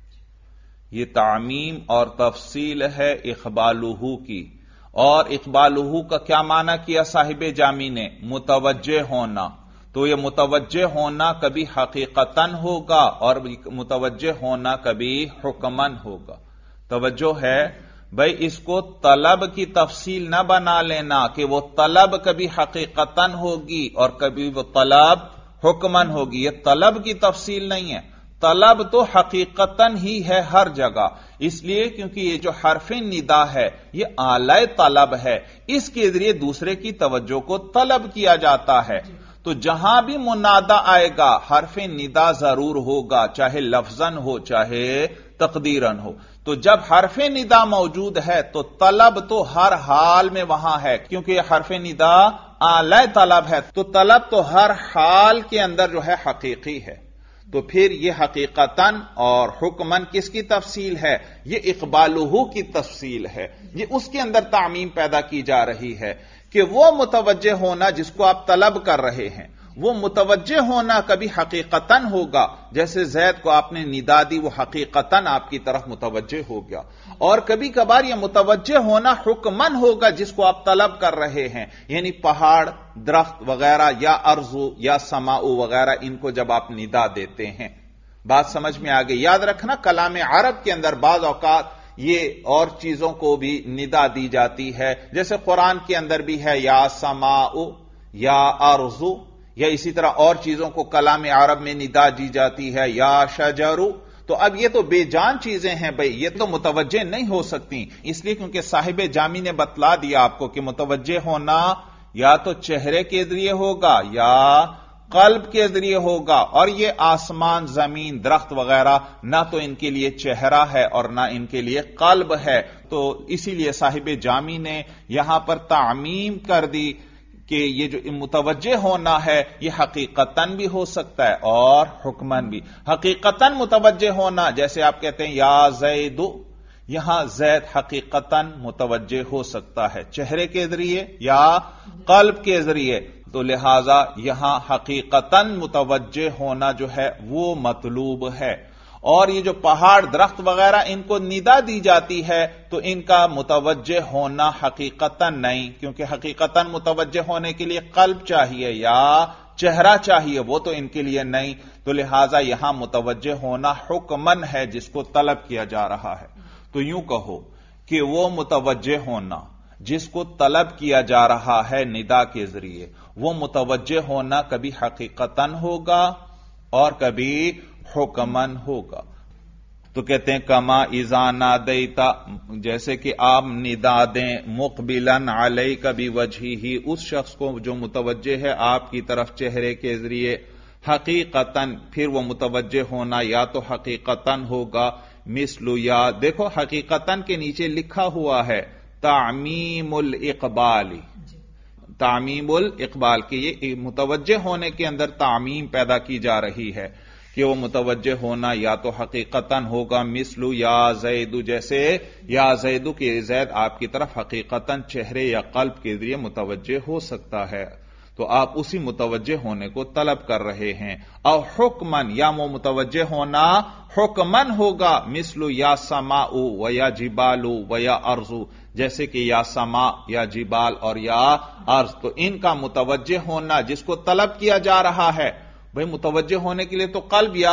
یہ تعمیم اور تفصیل ہے اقبالہ کی. اور اقبالہ کا کیا معنی کیا صاحب جامی نے؟ متوجہ ہونا. تو یہ متوجہ ہونا کبھی حقیقتاً ہوگا اور متوجہ ہونا کبھی حکمن ہوگا. توجہ ہے بھئی، اس کو طلب کی تفصیل نہ بنا لینا کہ وہ طلب کبھی حقیقتاً ہوگی اور کبھی وہ طلب حکمن ہوگی. یہ طلب کی تفصیل نہیں ہے، طلب تو حقیقتاً ہی ہے ہر جگہ. اس لیے کیونکہ یہ جو حرف ندا ہے یہ اعلی طلب ہے، اس کے ذریعے دوسرے کی توجہ کو طلب کیا جاتا ہے. تو جہاں بھی منادا آئے گا حرف ندا ضرور ہوگا، چاہے لفظاً ہو چاہے تقدیراً ہو. تو جب حرف ندا موجود ہے تو طلب تو ہر حال میں وہاں ہے، کیونکہ یہ حرف ندا اعلی طلب ہے، تو طلب تو ہر حال کے اندر جو ہے حقیقی ہے. تو پھر یہ حقیقتاً اور حکمن کس کی تفصیل ہے؟ یہ اقبالہ کی تفصیل ہے. یہ اس کے اندر تعمیم پیدا کی جا رہی ہے کہ وہ متوجہ ہونا جس کو آپ طلب کر رہے ہیں، وہ متوجہ ہونا کبھی حقیقتاً ہوگا، جیسے زید کو آپ نے ندا دی، وہ حقیقتاً آپ کی طرف متوجہ ہو گیا، اور کبھی کبھار یہ متوجہ ہونا حکمن ہوگا جس کو آپ طلب کر رہے ہیں، یعنی پہاڑ، درخت وغیرہ یا ارض یا سماء وغیرہ، ان کو جب آپ ندا دیتے ہیں۔ بات سمجھ میں آ گئی؟ یاد رکھنا کلام عرب کے اندر بعض اوقات یہ اور چیزوں کو بھی ندا دی جاتی ہے، جیسے قرآن کے اندر بھی ہے یا سماء یا ارض، یا اسی طرح اور چیزوں کو کلام عرب میں ندا دی جاتی ہے یا شجر۔ تو اب یہ تو بے جان چیزیں ہیں بھائی، یہ تو متوجہ نہیں ہو سکتی، اس لیے کیونکہ صاحب جامی نے بتلا دیا آپ کو کہ متوجہ ہونا یا تو چہرے کے ذریعے ہوگا یا قلب کے ذریعے ہوگا، اور یہ آسمان، زمین، درخت وغیرہ نہ تو ان کے لیے چہرہ ہے اور نہ ان کے لیے قلب ہے، تو اسی لیے صاحب جامی نے یہاں پر تعمیم کر دی کہ یہ جو متوجہ ہونا ہے یہ حقیقتاً بھی ہو سکتا ہے اور حکماً بھی۔ حقیقتاً متوجہ ہونا جیسے آپ کہتے ہیں یا زید، یہاں زید حقیقتاً متوجہ ہو سکتا ہے چہرے کے ذریعے یا قلب کے ذریعے، تو لہذا یہاں حقیقتاً متوجہ ہونا جو ہے وہ مطلوب ہے۔ اور یہ جو پہاڑ، درخت وغیرہ ان کو ندا دی جاتی ہے تو ان کا متوجہ ہونا حقیقتاً نہیں، کیونکہ حقیقتاً متوجہ ہونے کے لیے قلب چاہیے یا چہرہ چاہیے، وہ تو ان کے لیے نہیں، تو لہذا یہاں متوجہ ہونا حکمن ہے جس کو طلب کیا جا رہا ہے۔ تو یوں کہو کہ وہ متوجہ ہونا جس کو طلب کیا جا رہا ہے ندا کے ذریعے، وہ متوجہ ہونا کبھی حقیقتاً ہوگا اور کبھی حکمن ہوگا۔ تو کہتے ہیں کما اذا نادیتا، جیسے کہ آپ ندا دیں مقبلاً علیک بوجہہ، اس شخص کو جو متوجہ ہے آپ کی طرف چہرے کے ذریعے، حقیقتاً، پھر وہ متوجہ ہونا یا تو حقیقتاً ہوگا، مثل یا، دیکھو حقیقتاً کے نیچے لکھا ہوا ہے تعمیم الاقبال، تعمیم الاقبال، کہ یہ متوجہ ہونے کے اندر تعمیم پیدا کی جا رہی ہے کہ وہ متوجہ ہونا یا تو حقیقتاً ہوگا، مثل یا زید، جیسے یا زید کہ زید آپ کی طرف حقیقتاً چہرے یا قلب کے ذریعے متوجہ ہو سکتا ہے، تو آپ اسی متوجہ ہونے کو طلب کر رہے ہیں۔ اور حکمن، یا وہ متوجہ ہونا حکمن ہوگا، مثل یا سماء و یا جبال و یا ارض، جیسے کہ یا سماء یا جبال اور یا ارض، تو ان کا متوجہ ہونا جس کو طلب کیا جا رہا ہے، بھئی متوجہ ہونے کے لیے تو قلب یا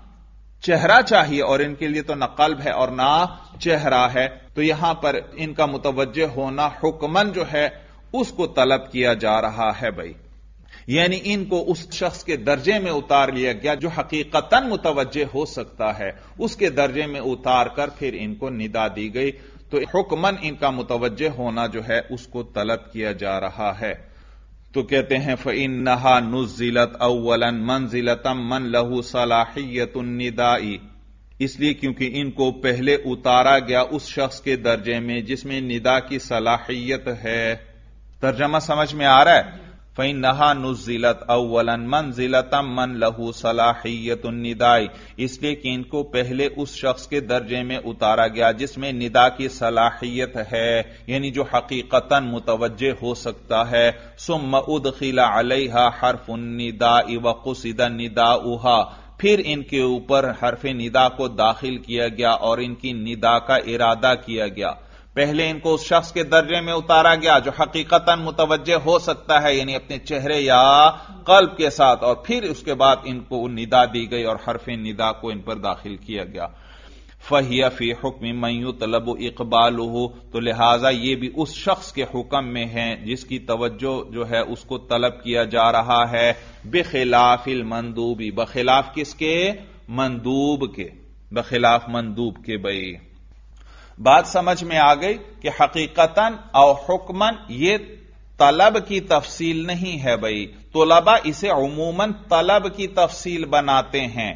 چہرہ چاہیے، اور ان کے لیے تو نہ قلب ہے اور نہ چہرہ ہے، تو یہاں پر ان کا متوجہ ہونا حکمن جو ہے اس کو طلب کیا جا رہا ہے بھائی، یعنی ان کو اس شخص کے درجے میں اتار لیا گیا جو حقیقتاً متوجہ ہو سکتا ہے، اس کے درجے میں اتار کر پھر ان کو ندا دی گئی، تو حکمن ان کا متوجہ ہونا جو ہے اس کو طلب کیا جا رہا ہے۔ تو کہتے ہیں فَإِنَّهَا نُزِّلَتْ أَوَّلًا مَنزِلَةً مَنْ لَهُ صَلَاحِيَّةُ النِّدَاءِ، اس لیے کیونکہ ان کو پہلے اتارا گیا اس شخص کے درجے میں جس میں ندا کی صلاحیت ہے۔ ترجمہ سمجھ میں آ رہا ہے؟ فَإِنَّهَا نُزِّلَتْ أَوَّلًا مَنزِلَةً مَنْ لَهُ صَلَاحِيَّةُ النِّدَاءِ، اس لیے کہ ان کو پہلے اس شخص کے درجے میں اتارا گیا جس میں ندا کی صلاحیت ہے، یعنی جو حقیقتاً متوجہ ہو سکتا ہے۔ ثُمَّ أُدْخِلَ عَلَيْهَا حَرْفُ النِّدَاءِ وَقُصِدَ نِدَاؤُهَا، پھر ان کے اوپر حرف ندا کو داخل کیا گیا اور ان کی ندا کا ارادہ کیا گیا۔ پہلے ان کو اس شخص کے درجے میں اتارا گیا جو حقیقتاً متوجہ ہو سکتا ہے، یعنی اپنے چہرے یا قلب کے ساتھ، اور پھر اس کے بعد ان کو ندا دی گئی اور حرف ندا کو ان پر داخل کیا گیا۔ فَهِيَ فِي حُكْمِ مَن يُطْلَبُ إِقْبَالُهُ، تو لہذا یہ بھی اس شخص کے حکم میں ہے جس کی توجہ جو ہے اس کو طلب کیا جا رہا ہے، بخلاف المندوب، بخلاف کس کے؟ مندوب کے، بخلاف مندوب کے بھائی۔ بات سمجھ میں آ گئی کہ حقیقتاً اور حکماً یہ طلب کی تفصیل نہیں ہے بھائی، طلباء اسے عموماً طلب کی تفصیل بناتے ہیں۔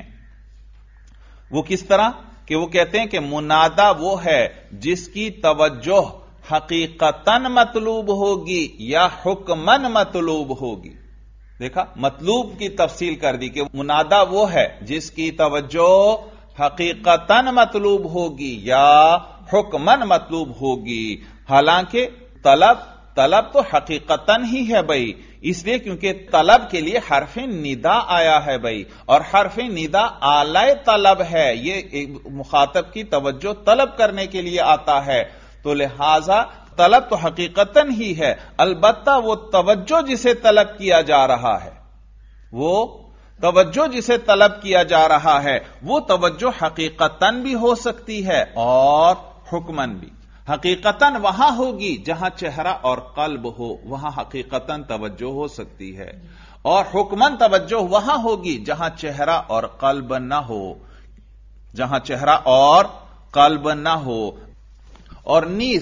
وہ کس طرح کہ وہ کہتے ہیں کہ منادا وہ ہے جس کی توجہ حقیقتاً مطلوب ہوگی یا حکماً مطلوب ہوگی۔ دیکھا، مطلوب کی تفصیل کر دی کہ منادا وہ ہے جس کی توجہ حقیقتاً مطلوب ہوگی یا حکماً مطلوب ہوگی، حالانکہ طلب طلب تو حقیقتاً ہی ہے بھائی، اس لیے کیونکہ طلب کے لیے حرف ندا آیا ہے بھائی، اور حرف ندا اعلی طلب ہے، یہ مخاطب کی توجہ طلب کرنے کے لیے آتا ہے، تو لہذا طلب تو حقیقتاً ہی ہے، البتہ وہ توجہ جسے طلب کیا جا رہا ہے، وہ توجہ جسے طلب کیا جا رہا ہے وہ توجہ حقیقتاً بھی ہو سکتی ہے اور حکماً بھی۔ حقیقتاً وہاں ہوگی جہاں چہرہ اور قلب ہو، وہاں حقیقتاً توجہ ہو سکتی ہے، اور حکماً توجہ وہاں ہوگی جہاں چہرہ اور قلب نہ ہو، جہاں چہرہ اور قلب نہ ہو۔ اور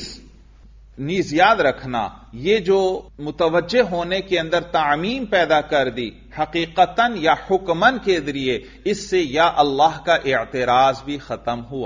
نیز یاد رکھنا، یہ جو متوجہ ہونے کے اندر تعمیم پیدا کر دی حقیقتاً یا حکماً کے ذریعے، اس سے یا اللہ کا اعتراض بھی ختم ہوا،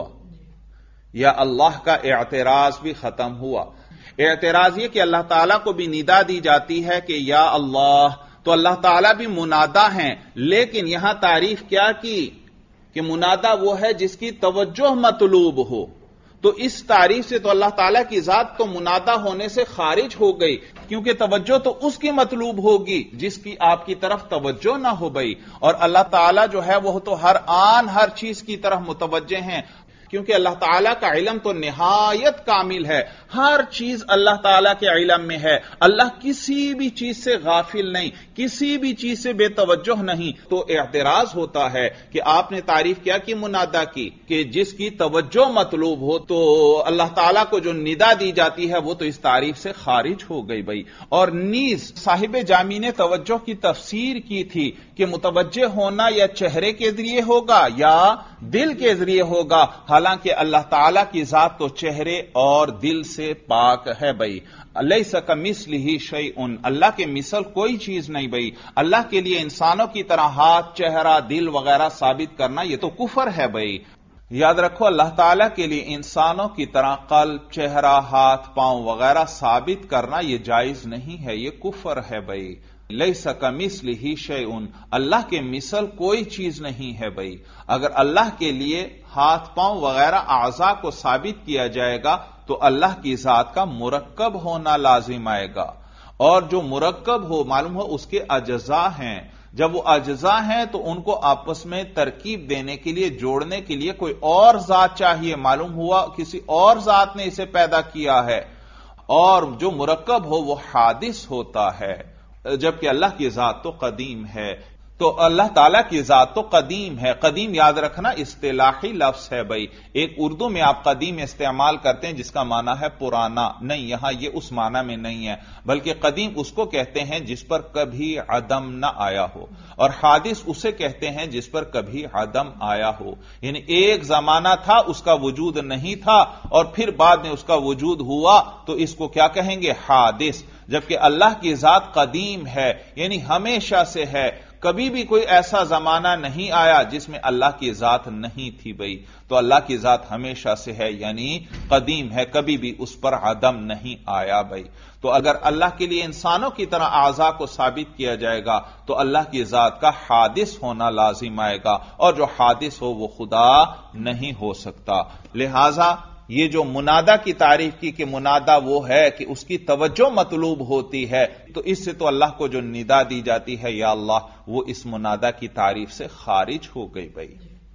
یا اللہ کا اعتراض بھی ختم ہوا۔ اعتراض یہ کہ اللہ تعالیٰ کو بھی ندا دی جاتی ہے کہ یا اللہ، تو اللہ تعالیٰ بھی منادا ہیں، لیکن یہاں تعریف کیا کی کہ منادا وہ ہے جس کی توجہ مطلوب ہو، تو اس تعریف سے تو اللہ تعالیٰ کی ذات تو منادا ہونے سے خارج ہو گئی، کیونکہ توجہ تو اس کی مطلوب ہوگی جس کی آپ کی طرف توجہ نہ ہو گئی، اور اللہ تعالیٰ جو ہے وہ تو ہر آن ہر چیز کی طرف متوجہ ہیں، کیونکہ اللہ تعالیٰ کا علم تو نہایت کامل ہے، ہر چیز اللہ تعالیٰ کے علم میں ہے، اللہ کسی بھی چیز سے غافل نہیں، کسی بھی چیز سے بے توجہ نہیں۔ تو اعتراض ہوتا ہے کہ آپ نے تعریف کیا کہ منادا کی، کہ جس کی توجہ مطلوب ہو، تو اللہ تعالیٰ کو جو ندا دی جاتی ہے وہ تو اس تعریف سے خارج ہو گئی بھائی۔ اور نیز صاحب جامی نے توجہ کی تفسیر کی تھی کہ متوجہ ہونا یا چہرے کے ذریعے ہوگا یا دل کے ذریعے ہوگا، حالانکہ اللہ تعالیٰ کی ذات تو چہرے اور دل سے پاک ہے بھائی۔ لیس کمثلہ شیء، اللہ کے مثل کوئی چیز نہیں بھائی۔ اللہ کے لیے انسانوں کی طرح ہاتھ، چہرہ، دل وغیرہ ثابت کرنا یہ تو کفر ہے بھائی۔ یاد رکھو، اللہ تعالیٰ کے لیے انسانوں کی طرح قلب، چہرہ، ہاتھ، پاؤں وغیرہ ثابت کرنا یہ جائز نہیں ہے، یہ کفر ہے بھائی۔ لیس کمثلہ شیء، اللہ کے مثل کوئی چیز نہیں ہے بھائی۔ اگر اللہ کے لیے ہاتھ، پاؤں وغیرہ اعضاء کو ثابت کیا جائے گا تو اللہ کی ذات کا مرکب ہونا لازم آئے گا، اور جو مرکب ہو معلوم ہو اس کے اجزاء ہیں، جب وہ اجزاء ہیں تو ان کو آپس میں ترکیب دینے کے لیے، جوڑنے کے لیے کوئی اور ذات چاہیے، معلوم ہوا کسی اور ذات نے اسے پیدا کیا ہے، اور جو مرکب ہو وہ حادث ہوتا ہے، جبکہ اللہ کی ذات تو قدیم ہے۔ تو اللہ تعالیٰ کی ذات تو قدیم ہے۔ قدیم یاد رکھنا اصطلاحی لفظ ہے بھائی، ایک اردو میں آپ قدیم استعمال کرتے ہیں جس کا معنی ہے پرانا، نہیں، یہاں یہ اس معنی میں نہیں ہے، بلکہ قدیم اس کو کہتے ہیں جس پر کبھی عدم نہ آیا ہو، اور حادث اسے کہتے ہیں جس پر کبھی عدم آیا ہو، یعنی ایک زمانہ تھا اس کا وجود نہیں تھا اور پھر بعد میں اس کا وجود ہوا، تو اس کو کیا کہیں گے؟ حادث۔ جبکہ اللہ کی ذات قدیم ہے، یعنی ہمیشہ سے ہے، کبھی بھی کوئی ایسا زمانہ نہیں آیا جس میں اللہ کی ذات نہیں تھی بھائی۔ تو اللہ کی ذات ہمیشہ سے ہے، یعنی قدیم ہے، کبھی بھی اس پر عدم نہیں آیا بھائی۔ تو اگر اللہ کے لیے انسانوں کی طرح اعضاء کو ثابت کیا جائے گا تو اللہ کی ذات کا حادث ہونا لازم آئے گا، اور جو حادث ہو وہ خدا نہیں ہو سکتا۔ لہذا یہ جو منادا کی تعریف کی کہ منادا وہ ہے کہ اس کی توجہ مطلوب ہوتی ہے، تو اس سے تو اللہ کو جو ندا دی جاتی ہے یا اللہ، وہ اس منادا کی تعریف سے خارج ہو گئی بھائی۔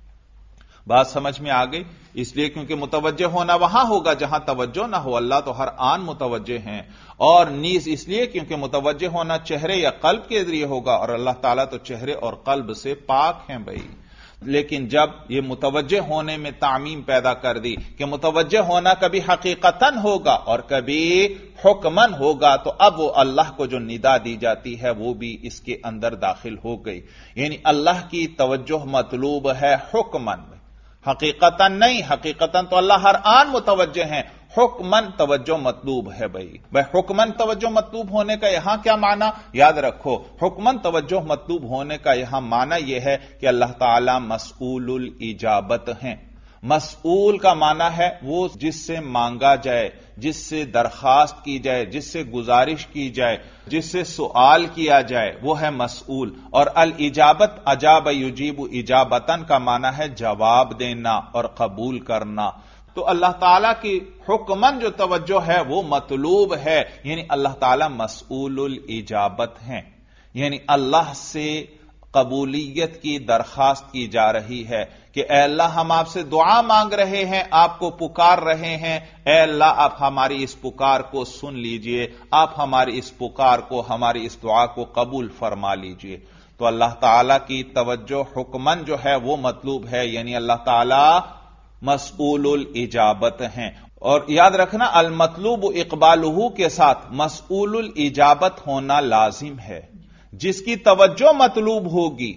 بات سمجھ میں آ گئی؟ اس لیے کیونکہ متوجہ ہونا وہاں ہوگا جہاں توجہ نہ ہو، اللہ تو ہر آن متوجہ ہیں، اور نیز اس لیے کیونکہ متوجہ ہونا چہرے یا قلب کے ذریعے ہوگا، اور اللہ تعالیٰ تو چہرے اور قلب سے پاک ہیں بھائی۔ لیکن جب یہ متوجہ ہونے میں تعمیم پیدا کر دی کہ متوجہ ہونا کبھی حقیقتاً ہوگا اور کبھی حکماً ہوگا، تو اب وہ اللہ کو جو ندا دی جاتی ہے وہ بھی اس کے اندر داخل ہو گئی، یعنی اللہ کی توجہ مطلوب ہے حکماً، حقیقتاً نہیں۔ حقیقتاً تو اللہ ہر آن متوجہ ہیں، حکماً توجہ مطلوب ہے بھائی۔ حکماً توجہ مطلوب ہونے کا یہاں کیا معنی؟ یاد رکھو، حکماً توجہ مطلوب ہونے کا یہاں معنی یہ ہے کہ اللہ تعالی مسئول الاجابت ہیں۔ مسئول کا معنی ہے وہ جس سے مانگا جائے، جس سے درخواست کی جائے، جس سے گزارش کی جائے، جس سے سوال کیا جائے، وہ ہے مسئول۔ اور الاجابت، اجاب یجیب اجابتن کا معنی ہے جواب دینا اور قبول کرنا۔ تو اللہ تعالیٰ کی حکمن جو توجہ ہے وہ مطلوب ہے، یعنی اللہ تعالیٰ مسئول الاجابت ہیں، یعنی اللہ سے قبولیت کی درخواست کی جا رہی ہے کہ اے اللہ ہم آپ سے دعا مانگ رہے ہیں، آپ کو پکار رہے ہیں، اے اللہ آپ ہماری اس پکار کو سن لیجئے، آپ ہماری اس پکار کو، ہماری اس دعا کو قبول فرما لیجئے۔ تو اللہ تعالیٰ کی توجہ حکمن جو ہے وہ مطلوب ہے، یعنی اللہ تعالیٰ مسئول الاجابت ہیں۔ اور یاد رکھنا المطلوب اقبالہ کے ساتھ مسئول الاجابت ہونا لازم ہے۔ جس کی توجہ مطلوب ہوگی،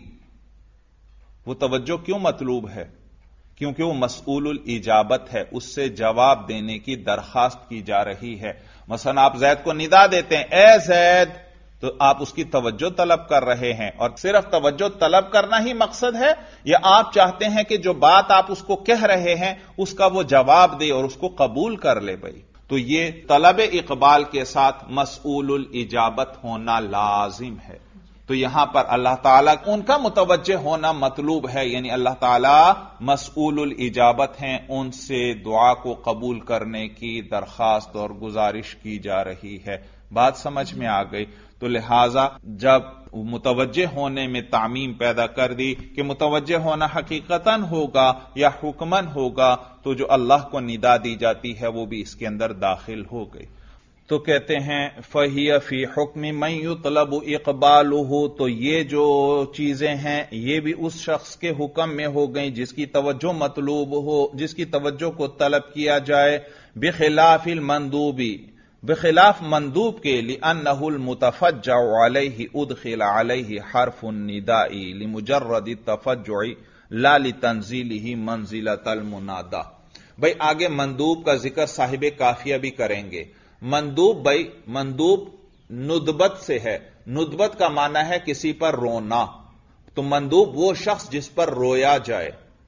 وہ توجہ کیوں مطلوب ہے؟ کیونکہ وہ مسئول الاجابت ہے، اس سے جواب دینے کی درخواست کی جا رہی ہے۔ مثلا آپ زید کو ندا دیتے ہیں اے زید، تو آپ اس کی توجہ طلب کر رہے ہیں، اور صرف توجہ طلب کرنا ہی مقصد ہے، یا آپ چاہتے ہیں کہ جو بات آپ اس کو کہہ رہے ہیں اس کا وہ جواب دے اور اس کو قبول کر لے بھائی؟ تو یہ طلب اقبال کے ساتھ مسئول الاجابت ہونا لازم ہے۔ تو یہاں پر اللہ تعالیٰ ان کا متوجہ ہونا مطلوب ہے، یعنی اللہ تعالیٰ مسئول الاجابت ہیں، ان سے دعا کو قبول کرنے کی درخواست اور گزارش کی جا رہی ہے۔ بات سمجھ میں آ گئی؟ تو لہذا جب متوجہ ہونے میں تعمیم پیدا کر دی کہ متوجہ ہونا حقیقتاً ہوگا یا حکمن ہوگا، تو جو اللہ کو ندا دی جاتی ہے وہ بھی اس کے اندر داخل ہو گئی۔ تو کہتے ہیں فَهِيَ فِي حُكْمِ مَن يُطْلَبُ إِقْبَالُهُ، تو یہ جو چیزیں ہیں یہ بھی اس شخص کے حکم میں ہو گئیں جس کی توجہ مطلوب ہو، جس کی توجہ کو طلب کیا جائے، بخلاف المندوبی، بخلاف مندوب کے، لِأَنَّهُ الْمُتَفَجَّعُ عَلَيْهِ أُدْخِلَ عَلَيْهِ حرف النداء لمجرد التفجع لا لتنزيله منزلة المنادى۔ بھئی آگے مندوب کا ذکر صاحب کافیہ بھی کریں گے۔ مندوب بھائی، مندوب ندبت سے ہے، ندبت کا معنی ہے کسی پر رونا، تو مندوب وہ شخص جس پر رویا جائے،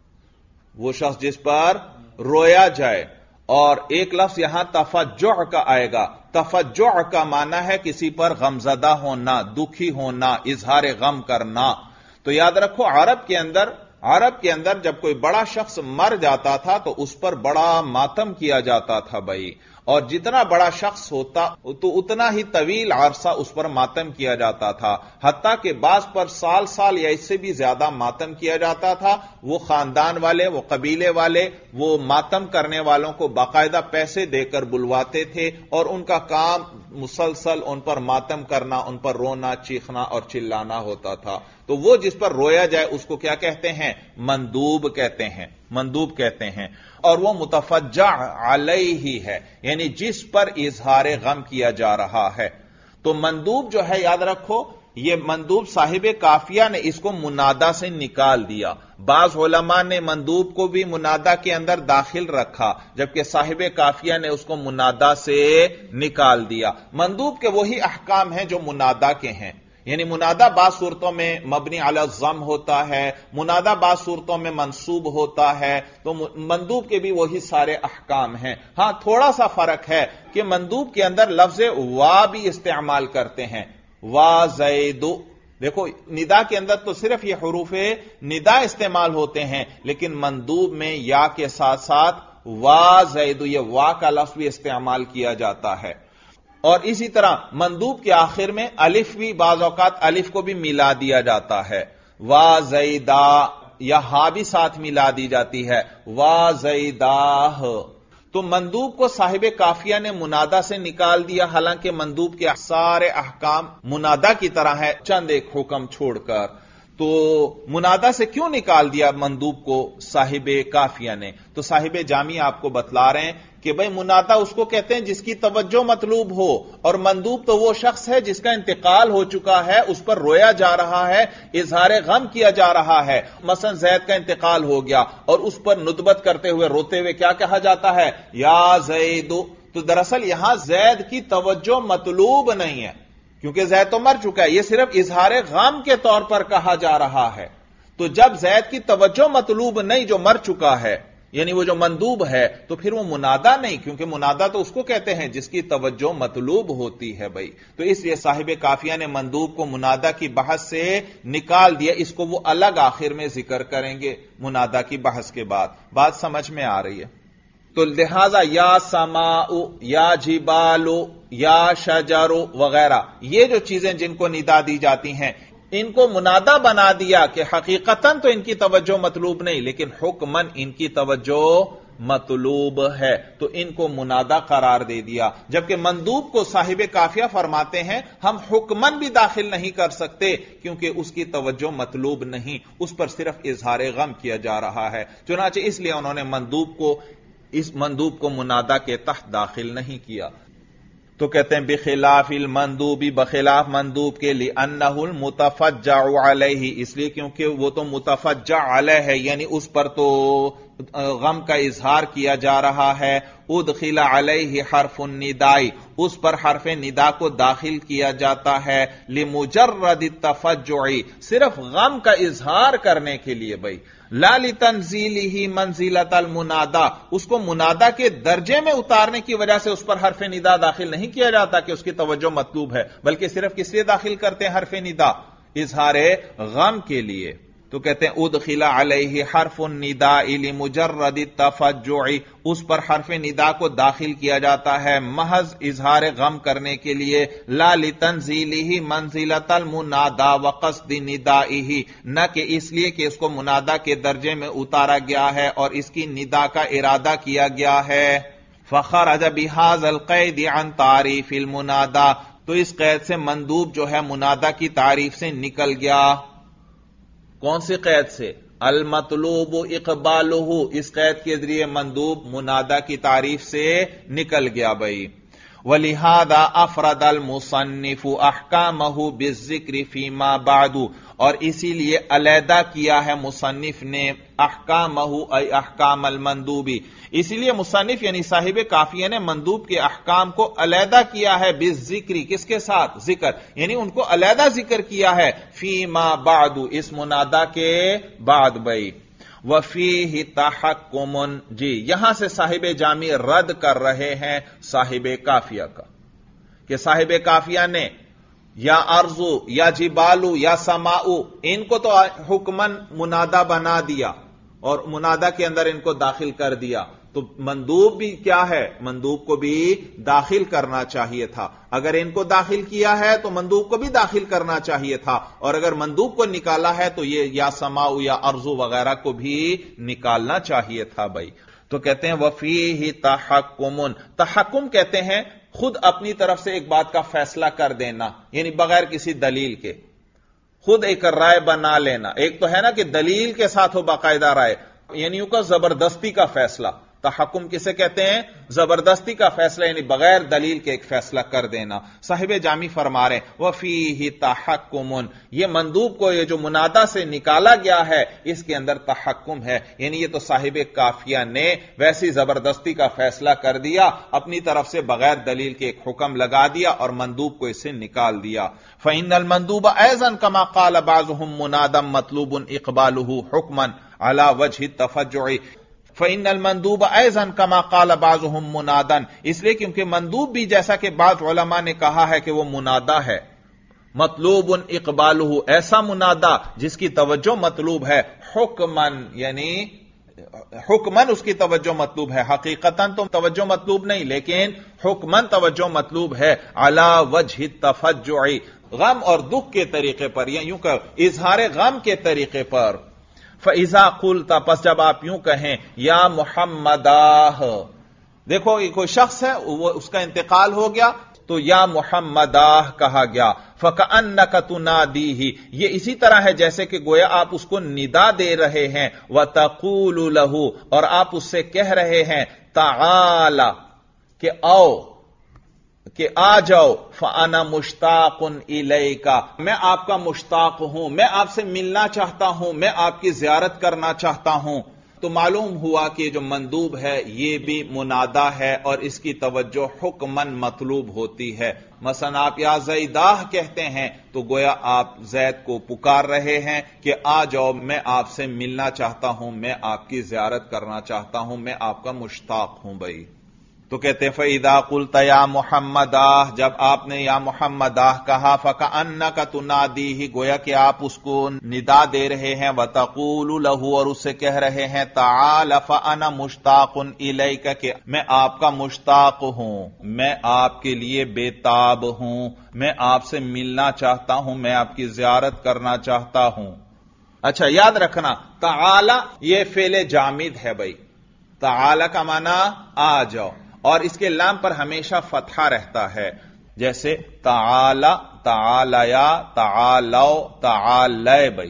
وہ شخص جس پر رویا جائے۔ اور ایک لفظ یہاں تفجع کا آئے گا، تفجع کا معنی ہے کسی پر غمزدہ ہونا، دکھی ہونا، اظہار غم کرنا۔ تو یاد رکھو عرب کے اندر جب کوئی بڑا شخص مر جاتا تھا تو اس پر بڑا ماتم کیا جاتا تھا بھائی، اور جتنا بڑا شخص ہوتا تو اتنا ہی طویل عرصہ اس پر ماتم کیا جاتا تھا، حتیٰ کہ بعض پر سال یا اس سے بھی زیادہ ماتم کیا جاتا تھا۔ وہ خاندان والے، وہ قبیلے والے، وہ ماتم کرنے والوں کو باقاعدہ پیسے دے کر بلواتے تھے، اور ان کا کام مسلسل ان پر ماتم کرنا، ان پر رونا، چیخنا اور چلانا ہوتا تھا۔ تو وہ جس پر رویا جائے اس کو کیا کہتے ہیں؟ مندوب کہتے ہیں، مندوب کہتے ہیں۔ اور وہ متفجع علیہ ہے، یعنی جس پر اظہار غم کیا جا رہا ہے۔ تو مندوب جو ہے یاد رکھو، یہ مندوب صاحب کافیہ نے اس کو منادا سے نکال دیا۔ بعض علماء نے مندوب کو بھی منادا کے اندر داخل رکھا، جبکہ صاحب کافیہ نے اس کو منادا سے نکال دیا۔ مندوب کے وہی احکام ہیں جو منادا کے ہیں، یعنی منادا بعض صورتوں میں مبنی علی الضم ہوتا ہے، منادا بعض صورتوں میں منصوب ہوتا ہے، تو مندوب کے بھی وہی سارے احکام ہیں۔ ہاں تھوڑا سا فرق ہے کہ مندوب کے اندر لفظ وا بھی استعمال کرتے ہیں، وا زید۔ دیکھو ندا کے اندر تو صرف یہ حروف ندا استعمال ہوتے ہیں، لیکن مندوب میں یا کے ساتھ ساتھ وا زید، یہ وا کا لفظ بھی استعمال کیا جاتا ہے۔ اور اسی طرح مندوب کے آخر میں الف بھی بعض اوقات الف کو بھی ملا دیا جاتا ہے، وا زیدہ، یا ہا بھی ساتھ ملا دی جاتی ہے، وا زیداہ۔ تو مندوب کو صاحب کافیہ نے منادا سے نکال دیا، حالانکہ مندوب کے سارے احکام منادا کی طرح ہے، چند ایک حکم چھوڑ کر۔ تو منادا سے کیوں نکال دیا مندوب کو صاحب کافیہ نے؟ تو صاحب جامی آپ کو بتلا رہے ہیں کہ بھئی منادا اس کو کہتے ہیں جس کی توجہ مطلوب ہو، اور مندوب تو وہ شخص ہے جس کا انتقال ہو چکا ہے، اس پر رویا جا رہا ہے، اظہار غم کیا جا رہا ہے۔ مثلا زید کا انتقال ہو گیا اور اس پر ندبت کرتے ہوئے، روتے ہوئے کیا کہا جاتا ہے؟ یا زید۔ تو دراصل یہاں زید کی توجہ مطلوب نہیں ہے، کیونکہ زید تو مر چکا ہے، یہ صرف اظہار غم کے طور پر کہا جا رہا ہے۔ تو جب زید کی توجہ مطلوب نہیں، جو مر چکا ہے، یعنی وہ جو مندوب ہے، تو پھر وہ منادا نہیں، کیونکہ منادا تو اس کو کہتے ہیں جس کی توجہ مطلوب ہوتی ہے بھائی۔ تو اس لیے صاحب کافیہ نے مندوب کو منادا کی بحث سے نکال دیا، اس کو وہ الگ آخر میں ذکر کریں گے منادا کی بحث کے بعد۔ بات سمجھ میں آ رہی ہے؟ تو لہذا یا سماء یا جبال یا شجر وغیرہ یہ جو چیزیں جن کو ندا دی جاتی ہیں ان کو منادا بنا دیا کہ حقیقتاً تو ان کی توجہ مطلوب نہیں لیکن حکماً ان کی توجہ مطلوب ہے تو ان کو منادا قرار دے دیا. جبکہ مندوب کو صاحب کافیہ فرماتے ہیں ہم حکماً بھی داخل نہیں کر سکتے کیونکہ اس کی توجہ مطلوب نہیں, اس پر صرف اظہار غم کیا جا رہا ہے. چنانچہ اس لیے انہوں نے اس مندوب کو منادا کے تحت داخل نہیں کیا. تو کہتے ہیں بخلاف المندوبی, بخلاف مندوب کے لئنہ المتفجع علیہ, اس لیے کیونکہ وہ تو متفجع علیہ ہے یعنی اس پر تو غم کا اظہار کیا جا رہا ہے. ادخل علیہ حرف النداء, اس پر حرف ندا کو داخل کیا جاتا ہے لمجرد التفجع, صرف غم کا اظہار کرنے کے لیے بھائی. لا لتنزیلہ منزلۃ المنادا, اس کو منادا کے درجے میں اتارنے کی وجہ سے اس پر حرف ندا داخل نہیں کیا جاتا کہ اس کی توجہ مطلوب ہے, بلکہ صرف کس لیے داخل کرتے ہیں حرف ندا, اظہار غم کے لیے. تو کہتے ہیں ادخل علیہ حرف النداء لمجرد التفجع, اس پر حرف ندا کو داخل کیا جاتا ہے محض اظہار غم کرنے کے لیے. لا لتنزیلہ منزلۃ المنادا وقصد ندائہ, نہ کہ اس لیے کہ اس کو منادا کے درجے میں اتارا گیا ہے اور اس کی ندا کا ارادہ کیا گیا ہے. فخرج بهذا القید عن تعریف المنادا, تو اس قید سے مندوب جو ہے منادا کی تعریف سے نکل گیا. کون سی قید سے؟ المطلوب اقبالہ, اس قید کے ذریعے مندوب منادا کی تعریف سے نکل گیا بھائی. وَلِهَذَا أَفْرَدَ الْمُصَنِّفُ أَحْكَامَهُ بِالذِّكْرِ فِيمَا بَعْدُ, اور اسی لیے علیحدہ کیا ہے مصنف نے احکامہ ای احکام المندوبی, اسی لیے مصنف یعنی صاحب کافیہ نے مندوب کے احکام کو علیحدہ کیا ہے بالذکر, کس کے ساتھ؟ ذکر, یعنی ان کو علیحدہ ذکر کیا ہے فیما بعد, اس منادا کے بعد بھائی. وفیہ تحکم, جی یہاں سے صاحب جامی رد کر رہے ہیں صاحب کافیہ کا کہ صاحب کافیہ نے یا ارضو یا جبالو یا سماؤ ان کو تو حکمن منادا بنا دیا اور منادا کے اندر ان کو داخل کر دیا, تو مندوب بھی کیا ہے؟ مندوب کو بھی داخل کرنا چاہیے تھا. اگر ان کو داخل کیا ہے تو مندوب کو بھی داخل کرنا چاہیے تھا, اور اگر مندوب کو نکالا ہے تو یہ یا سماؤ یا ارضو وغیرہ کو بھی نکالنا چاہیے تھا بھائی. تو کہتے ہیں وفیہ تحکم, تحکم کہتے ہیں خود اپنی طرف سے ایک بات کا فیصلہ کر دینا, یعنی بغیر کسی دلیل کے خود ایک رائے بنا لینا. ایک تو ہے نا کہ دلیل کے ساتھ ہو باقاعدہ رائے, یعنی کا زبردستی کا فیصلہ. تحکم کسے کہتے ہیں؟ زبردستی کا فیصلہ, یعنی بغیر دلیل کے ایک فیصلہ کر دینا. صاحب جامی فرما رہے ہیں وفیہ تحکم, یہ مندوب کو یہ جو منادا سے نکالا گیا ہے اس کے اندر تحکم ہے, یعنی یہ تو صاحب کافیہ نے ویسی زبردستی کا فیصلہ کر دیا, اپنی طرف سے بغیر دلیل کے ایک حکم لگا دیا اور مندوب کو اس سے نکال دیا. فإن المندوب أيضا كما قال بعضهم منادا مطلوب إقباله حكما على وجه التفجع. فإن المندوب أيضا كما قال بعضهم منادا, اس لیے کیونکہ مندوب بھی جیسا کہ بعض علماء نے کہا ہے کہ وہ منادا ہے, مطلوب اقبالہ, ایسا منادا جس کی توجہ مطلوب ہے, حکمن یعنی حکمن اس کی توجہ مطلوب ہے, حقیقتاً تو توجہ مطلوب نہیں لیکن حکمن توجہ مطلوب ہے, علی وجہ التفجع, غم اور دکھ کے طریقے پر, یا یوں کہ اظہار غم کے طریقے پر. فَإِذَا قُلْتَ, پس جب آپ یوں کہیں یا محمداہ, دیکھو یہ کوئی شخص ہے وہ اس کا انتقال ہو گیا تو یا محمداہ کہا گیا. فَكَأَنَّكَ تُنَادِيهِ, یہ اسی طرح ہے جیسے کہ گویا آپ اس کو ندا دے رہے ہیں. وَتَقُولُ لَهُ, اور آپ اس سے کہہ رہے ہیں تعالی کہ آؤ, کہ آ جاؤ. فَأَنَا مُشْتَاقٌ إِلَيْكَ, میں آپ کا مشتاق ہوں, میں آپ سے ملنا چاہتا ہوں, میں آپ کی زیارت کرنا چاہتا ہوں. تو معلوم ہوا کہ جو مندوب ہے یہ بھی منادا ہے اور اس کی توجہ حکمن مطلوب ہوتی ہے. مثلا آپ یا زیداہ کہتے ہیں تو گویا آپ زید کو پکار رہے ہیں کہ آ جاؤ, میں آپ سے ملنا چاہتا ہوں, میں آپ کی زیارت کرنا چاہتا ہوں, میں آپ کا مشتاق ہوں بھائی. تو کہتے فَإِذَا قُلْتَ يَا مُحَمَّدَ، جب آپ نے یا محمدہ کہا، فَكَأَنَّكَ تُنَادِيهِ، گویا کہ آپ اس کو ندا دے رہے ہیں، وَتَقُولُ لَهُ، اور اس سے کہہ رہے ہیں، تَعَالَ فَأَنَا مُشْتَاقٌ إِلَيْكَ، کہ میں آپ کا مشتاق ہوں، میں آپ کے لیے بے تاب ہوں، میں آپ سے ملنا چاہتا ہوں، میں آپ کی زیارت کرنا چاہتا ہوں۔ اچھا یاد رکھنا، تعالی یہ فعل جامد ہے بھائی، تعالی کا معنی آ جاؤ، اور اس کے لام پر ہمیشہ فتحہ رہتا ہے، جیسے تعالی، تعالیا، تعالو، تعالی بھائی،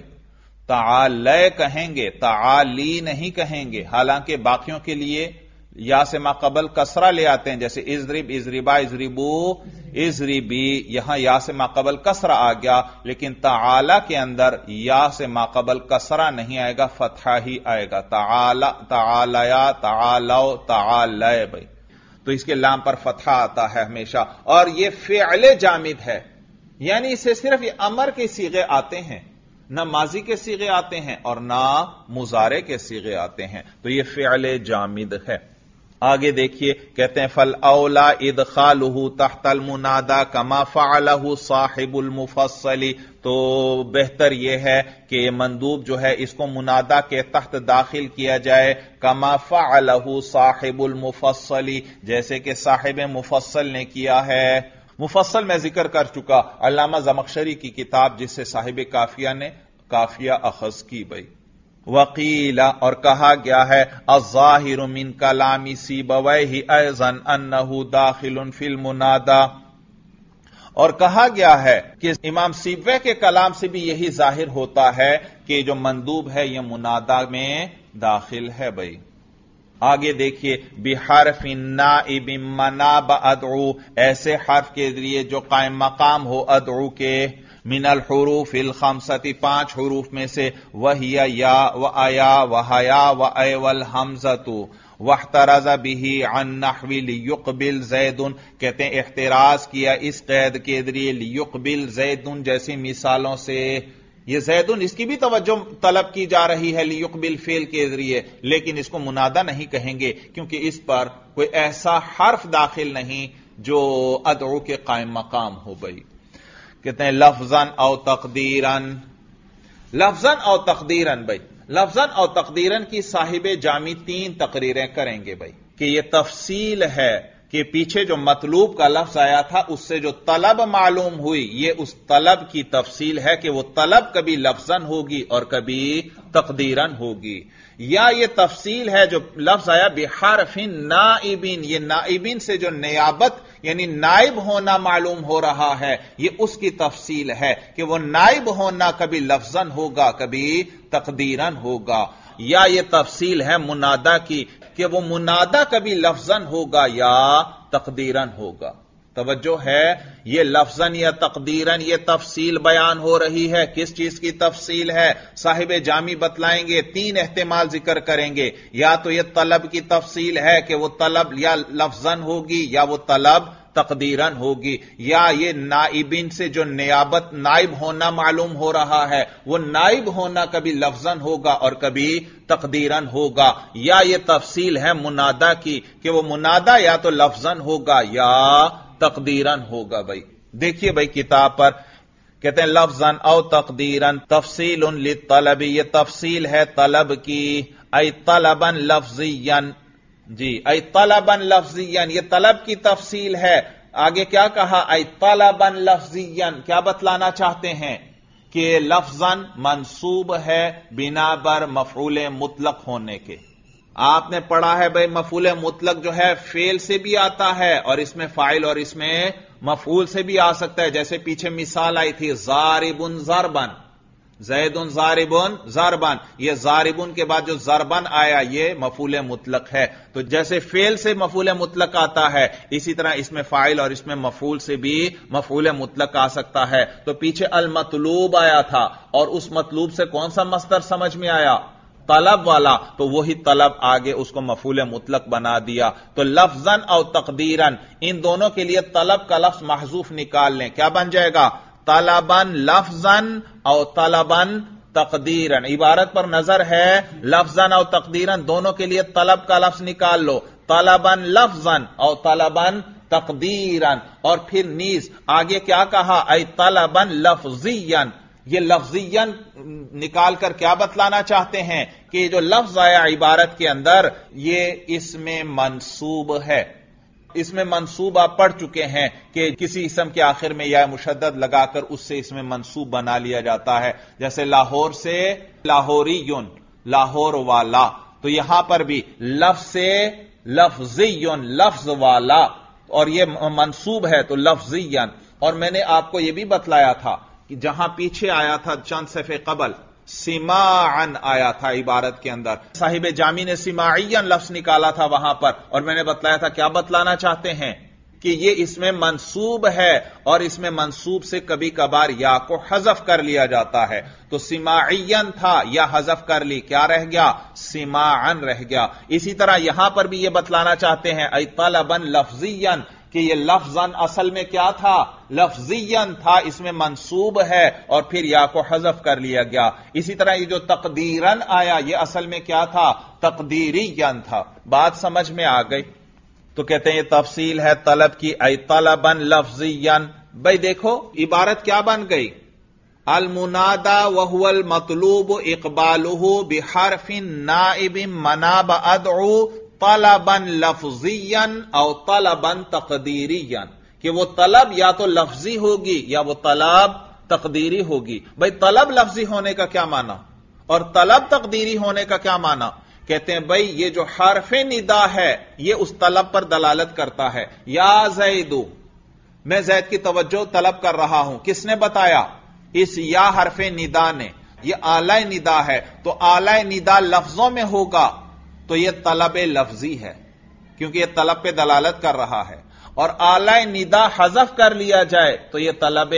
تعالی کہیں گے، تعالی نہیں کہیں گے، حالانکہ باقیوں کے لیے یا سے ما قبل کسرہ لے آتے ہیں، جیسے اضرب، اضربا، اضربو، اضربی، یہاں یا سے ما قبل کسرہ آ گیا، لیکن تعالی کے اندر یا سے ما قبل کسرہ نہیں آئے گا، فتحہ ہی آئے گا، تعالی، تعالیا، تعالو، تعالی بھائی، تو اس کے لام پر فتحہ آتا ہے ہمیشہ، اور یہ فعل جامد ہے، یعنی اسے صرف یہ امر کے صیغے آتے ہیں، نہ ماضی کے صیغے آتے ہیں اور نہ مضارع کے صیغے آتے ہیں، تو یہ فعل جامد ہے۔ آگے دیکھیے، کہتے ہیں فَالْأَوْلَى إِدْخَالُهُ تَحْتَ الْمُنَادَى كَمَا فَعَلَهُ صَاحِبُ الْمُفَصَّلِ، تو بہتر یہ ہے کہ مندوب جو ہے اس کو منادا کے تحت داخل کیا جائے، کما فعلہ صاحب المفصل، جیسے کہ صاحب مفصل نے کیا ہے۔ مفصل میں ذکر کر چکا، علامہ زمخشری کی کتاب جس سے صاحب کافیہ نے کافیہ اخذ کی بھائی۔ وقیل، اور کہا گیا ہے، الظاہر من کلام سیبویہ ایضا انہ داخل فی المنادی، اور کہا گیا ہے کہ امام سیبویہ کے کلام سے بھی یہی ظاہر ہوتا ہے کہ جو مندوب ہے یہ منادا میں داخل ہے بھائی۔ آگے دیکھیے، بحرف نائب مناب ادعو، ایسے حرف کے ذریعے جو قائم مقام ہو ادعو کے، من الحروف الخمسۃ، 5 حروف میں سے، وہی یا و ایا و حیا و اے والحمزۃ، واحترز به عن نحو لیقبل زید، کہتے ہیں احتراز کیا اس قید کے ذریعے لیقبل زید جیسی مثالوں سے، یہ زیدن اس کی بھی توجہ طلب کی جا رہی ہے لیقبل فعل کے ذریعے، لیکن اس کو منادہ نہیں کہیں گے کیونکہ اس پر کوئی ایسا حرف داخل نہیں جو ادعو کے قائم مقام ہو بھائی۔ کہتے ہیں لفظاً او تقدیراً، لفظاً او تقدیراً بھائی، لفظاً او تقدیراً کی صاحب جامی 3 تقریریں کریں گے بھائی، کہ یہ تفصیل ہے کہ پیچھے جو مطلوب کا لفظ آیا تھا اس سے جو طلب معلوم ہوئی، یہ اس طلب کی تفصیل ہے کہ وہ طلب کبھی لفظاً ہوگی اور کبھی تقدیراً ہوگی، یا یہ تفصیل ہے جو لفظ آیا بحرف نائبین، یہ نائبین سے جو نیابت یعنی نائب ہونا معلوم ہو رہا ہے، یہ اس کی تفصیل ہے کہ وہ نائب ہونا کبھی لفظاً ہوگا کبھی تقدیراً ہوگا، یا یہ تفصیل ہے منادا کی کہ وہ منادا کبھی لفظاً ہوگا یا تقدیراً ہوگا۔ توجہ ہے، یہ لفظاً یا تقدیراً یہ تفصیل بیان ہو رہی ہے، کس چیز کی تفصیل ہے؟ صاحب جامی بتلائیں گے، 3 احتمال ذکر کریں گے، یا تو یہ طلب کی تفصیل ہے کہ وہ طلب یا لفظاً ہوگی یا وہ طلب تقدیراً ہوگی، یا یہ نائبین سے جو نیابت نائب ہونا معلوم ہو رہا ہے وہ نائب ہونا کبھی لفظاً ہوگا اور کبھی تقدیراً ہوگا، یا یہ تفصیل ہے منادا کی کہ وہ منادا یا تو لفظاً ہوگا یا تقدیراً ہوگا بھائی۔ دیکھیے بھائی کتاب پر کہتے ہیں لفظاً او تقدیراً تفصیل للطلب، یہ تفصیل ہے طلب کی، ای طلباً لفظیاً، جی ای طلباً لفظیاً، یہ طلب کی تفصیل ہے۔ آگے کیا کہا؟ ای طلباً لفظیاً، کیا بتلانا چاہتے ہیں؟ کہ لفظاً منصوب ہے بنا بر مفعول مطلق ہونے کے۔ آپ نے پڑھا ہے بھائی مفعول مطلق جو ہے فعل سے بھی آتا ہے اور اس میں فاعل اور اس میں مفعول سے بھی آ سکتا ہے، جیسے پیچھے مثال آئی تھی ضاربن ضربن، زیدن ضاربن ضربن، یہ ضاربن کے بعد جو ضربن آیا یہ مفعول مطلق ہے، تو جیسے فعل سے مفعول مطلق آتا ہے اسی طرح اس میں فاعل اور اس میں مفعول سے بھی مفعول مطلق آ سکتا ہے۔ تو پیچھے المطلوب آیا تھا اور اس مطلوب سے کون سا مصدر سمجھ میں آیا؟ طلب والا، تو وہی طلب آگے اس کو مفعول مطلق بنا دیا۔ تو لفظاً او تقدیراً ان دونوں کے لیے طلب کا لفظ محذوف نکال لیں، کیا بن جائے گا؟ طلباً لفظاً او طلباً تقدیراً، عبارت پر نظر ہے، لفظاً او تقدیراً دونوں کے لیے طلب کا لفظ نکال لو، طلبن لفظن اور طلبن تقدیرن، اور پھر نیز آگے کیا کہا، ای طلبن لفظین. یہ لفظین نکال کر کیا بتلانا چاہتے ہیں کہ یہ جو لفظ آیا عبارت کے اندر یہ اس میں منصوب ہے. اس میں منصوب آپ پڑھ چکے ہیں کہ کسی اسم کے آخر میں یا مشدد لگا کر اس سے اس میں منصوب بنا لیا جاتا ہے، جیسے لاہور سے لاہوریون، لاہور والا. تو یہاں پر بھی لفظ سے لفظیون، لفظ والا، اور یہ منصوب ہے تو لفظیان. اور میں نے آپ کو یہ بھی بتلایا تھا کہ جہاں پیچھے آیا تھا چند صفحے قبل سماعن آیا تھا عبارت کے اندر، صاحب جامی نے سماعین لفظ نکالا تھا وہاں پر، اور میں نے بتلایا تھا کیا بتلانا چاہتے ہیں کہ یہ اس میں منصوب ہے، اور اس میں منصوب سے کبھی کبھار یا کو حذف کر لیا جاتا ہے. تو سماعین تھا یا حذف کر لی، کیا رہ گیا، سماعن رہ گیا. اسی طرح یہاں پر بھی یہ بتلانا چاہتے ہیں ای طلبن لفظین کہ یہ لفظاً اصل میں کیا تھا، لفظیاً تھا، اس میں منصوب ہے اور پھر یا کو حذف کر لیا گیا. اسی طرح یہ جو تقدیراً آیا یہ اصل میں کیا تھا، تقدیریاً تھا. بات سمجھ میں آ گئی؟ تو کہتے ہیں یہ تفصیل ہے طلب کی، ای طلباً لفظیاً. بھئی دیکھو عبارت کیا بن گئی، المنادا وهو المطلوب اقبالہ بحرف نائب مناب ادعو طلباً لفظیاً او طلباً تقدیریاً، کہ وہ طلب یا تو لفظی ہوگی یا وہ طلب تقدیری ہوگی. بھئی طلب لفظی ہونے کا کیا معنی اور طلب تقدیری ہونے کا کیا معنی؟ کہتے ہیں بھئی یہ جو حرف ندا ہے یہ اس طلب پر دلالت کرتا ہے. یا زیدو، میں زید کی توجہ طلب کر رہا ہوں، کس نے بتایا، اس یا حرف ندا نے. یہ اعلی ندا ہے تو اعلی ندا لفظوں میں ہوگا تو یہ طلب لفظی ہے کیونکہ یہ طلب پہ دلالت کر رہا ہے. اور اعلی ندا حذف کر لیا جائے تو یہ طلب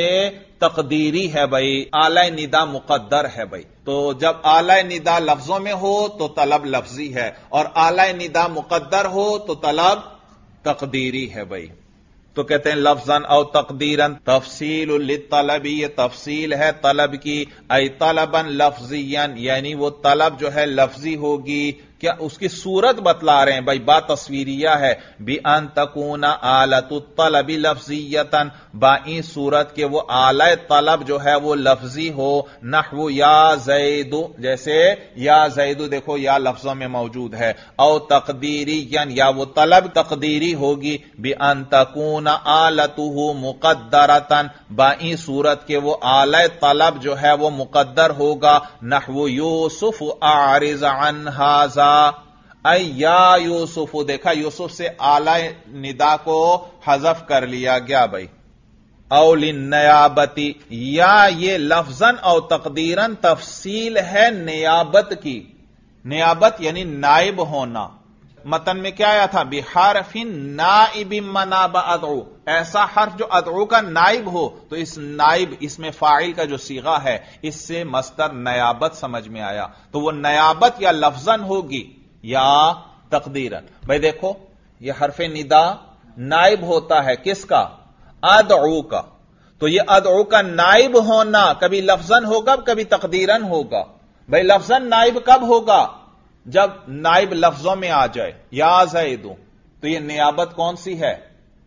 تقدیری ہے. بھائی اعلی ندا مقدر ہے. بھائی تو جب اعلی ندا لفظوں میں ہو تو طلب لفظی ہے، اور اعلی ندا مقدر ہو تو طلب تقدیری ہے. بھائی تو کہتے ہیں لفظاً او تقدیراً تفصیل للطلب، یہ تفصیل ہے طلب کی. ای طلباً لفظیاً یعنی وہ طلب جو ہے لفظی ہوگی. کیا اس کی صورت بتلا رہے ہیں بھائی، با تصویریہ ہے. بِأَن تَكُونَ آلَةُ الطَّلَبِ لَفْظِيَّةً، بائیں صورت کے وہ آلہ طلب جو ہے وہ لفظی ہو. نحو یا زید، جیسے یا زید دیکھو یا لفظوں میں موجود ہے. او تقدیریاً یا وہ طلب تقدیری ہوگی. بِأَن تَكُونَ آلَتُهُ مُقَدَّرَةً، بائیں صورت کے وہ آلہ طلب جو ہے وہ مقدر ہوگا. نحو یوسف اعرض عن ھذا، اے یا یوسف، دیکھا یوسف سے اعلی ندا کو حذف کر لیا گیا. بھائی او للنیابتی، یا یہ لفظاً او تقدیراً تفصیل ہے نیابت کی. نیابت یعنی نائب ہونا. متن میں کیا آیا تھا، بحرف نائب مناب ادعو، ایسا حرف جو ادعو کا نائب ہو. تو اس نائب، اس میں فاعل کا جو صیغہ ہے اس سے مصدر نیابت سمجھ میں آیا. تو وہ نیابت یا لفظاً ہوگی یا تقدیراً. بھائی دیکھو یہ حرف ندا نائب ہوتا ہے کس کا، ادعو کا. تو یہ ادعو کا نائب ہونا کبھی لفظاً ہوگا کبھی تقدیراً ہوگا. بھائی لفظاً نائب کب ہوگا، جب نائب لفظوں میں آ جائے. یا زیدو، تو یہ نیابت کون سی ہے،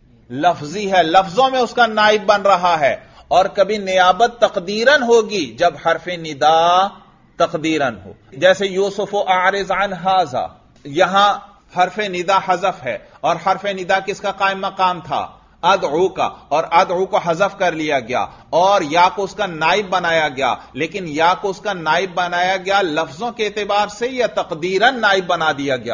لفظی ہے، لفظوں میں اس کا نائب بن رہا ہے. اور کبھی نیابت تقدیراً ہوگی جب حرف ندا تقدیراً ہو. جیسے یوسف اعرض عن ھذا، یہاں حرف ندا حذف ہے اور حرف ندا کس کا قائم مقام تھا، ادعو کا، اور ادعو کو حذف کر لیا گیا اور یا کو اس کا نائب بنایا گیا. لیکن یا کو اس کا نائب بنایا گیا لفظوں کے اعتبار سے یا تقدیراً نائب بنا دیا گیا،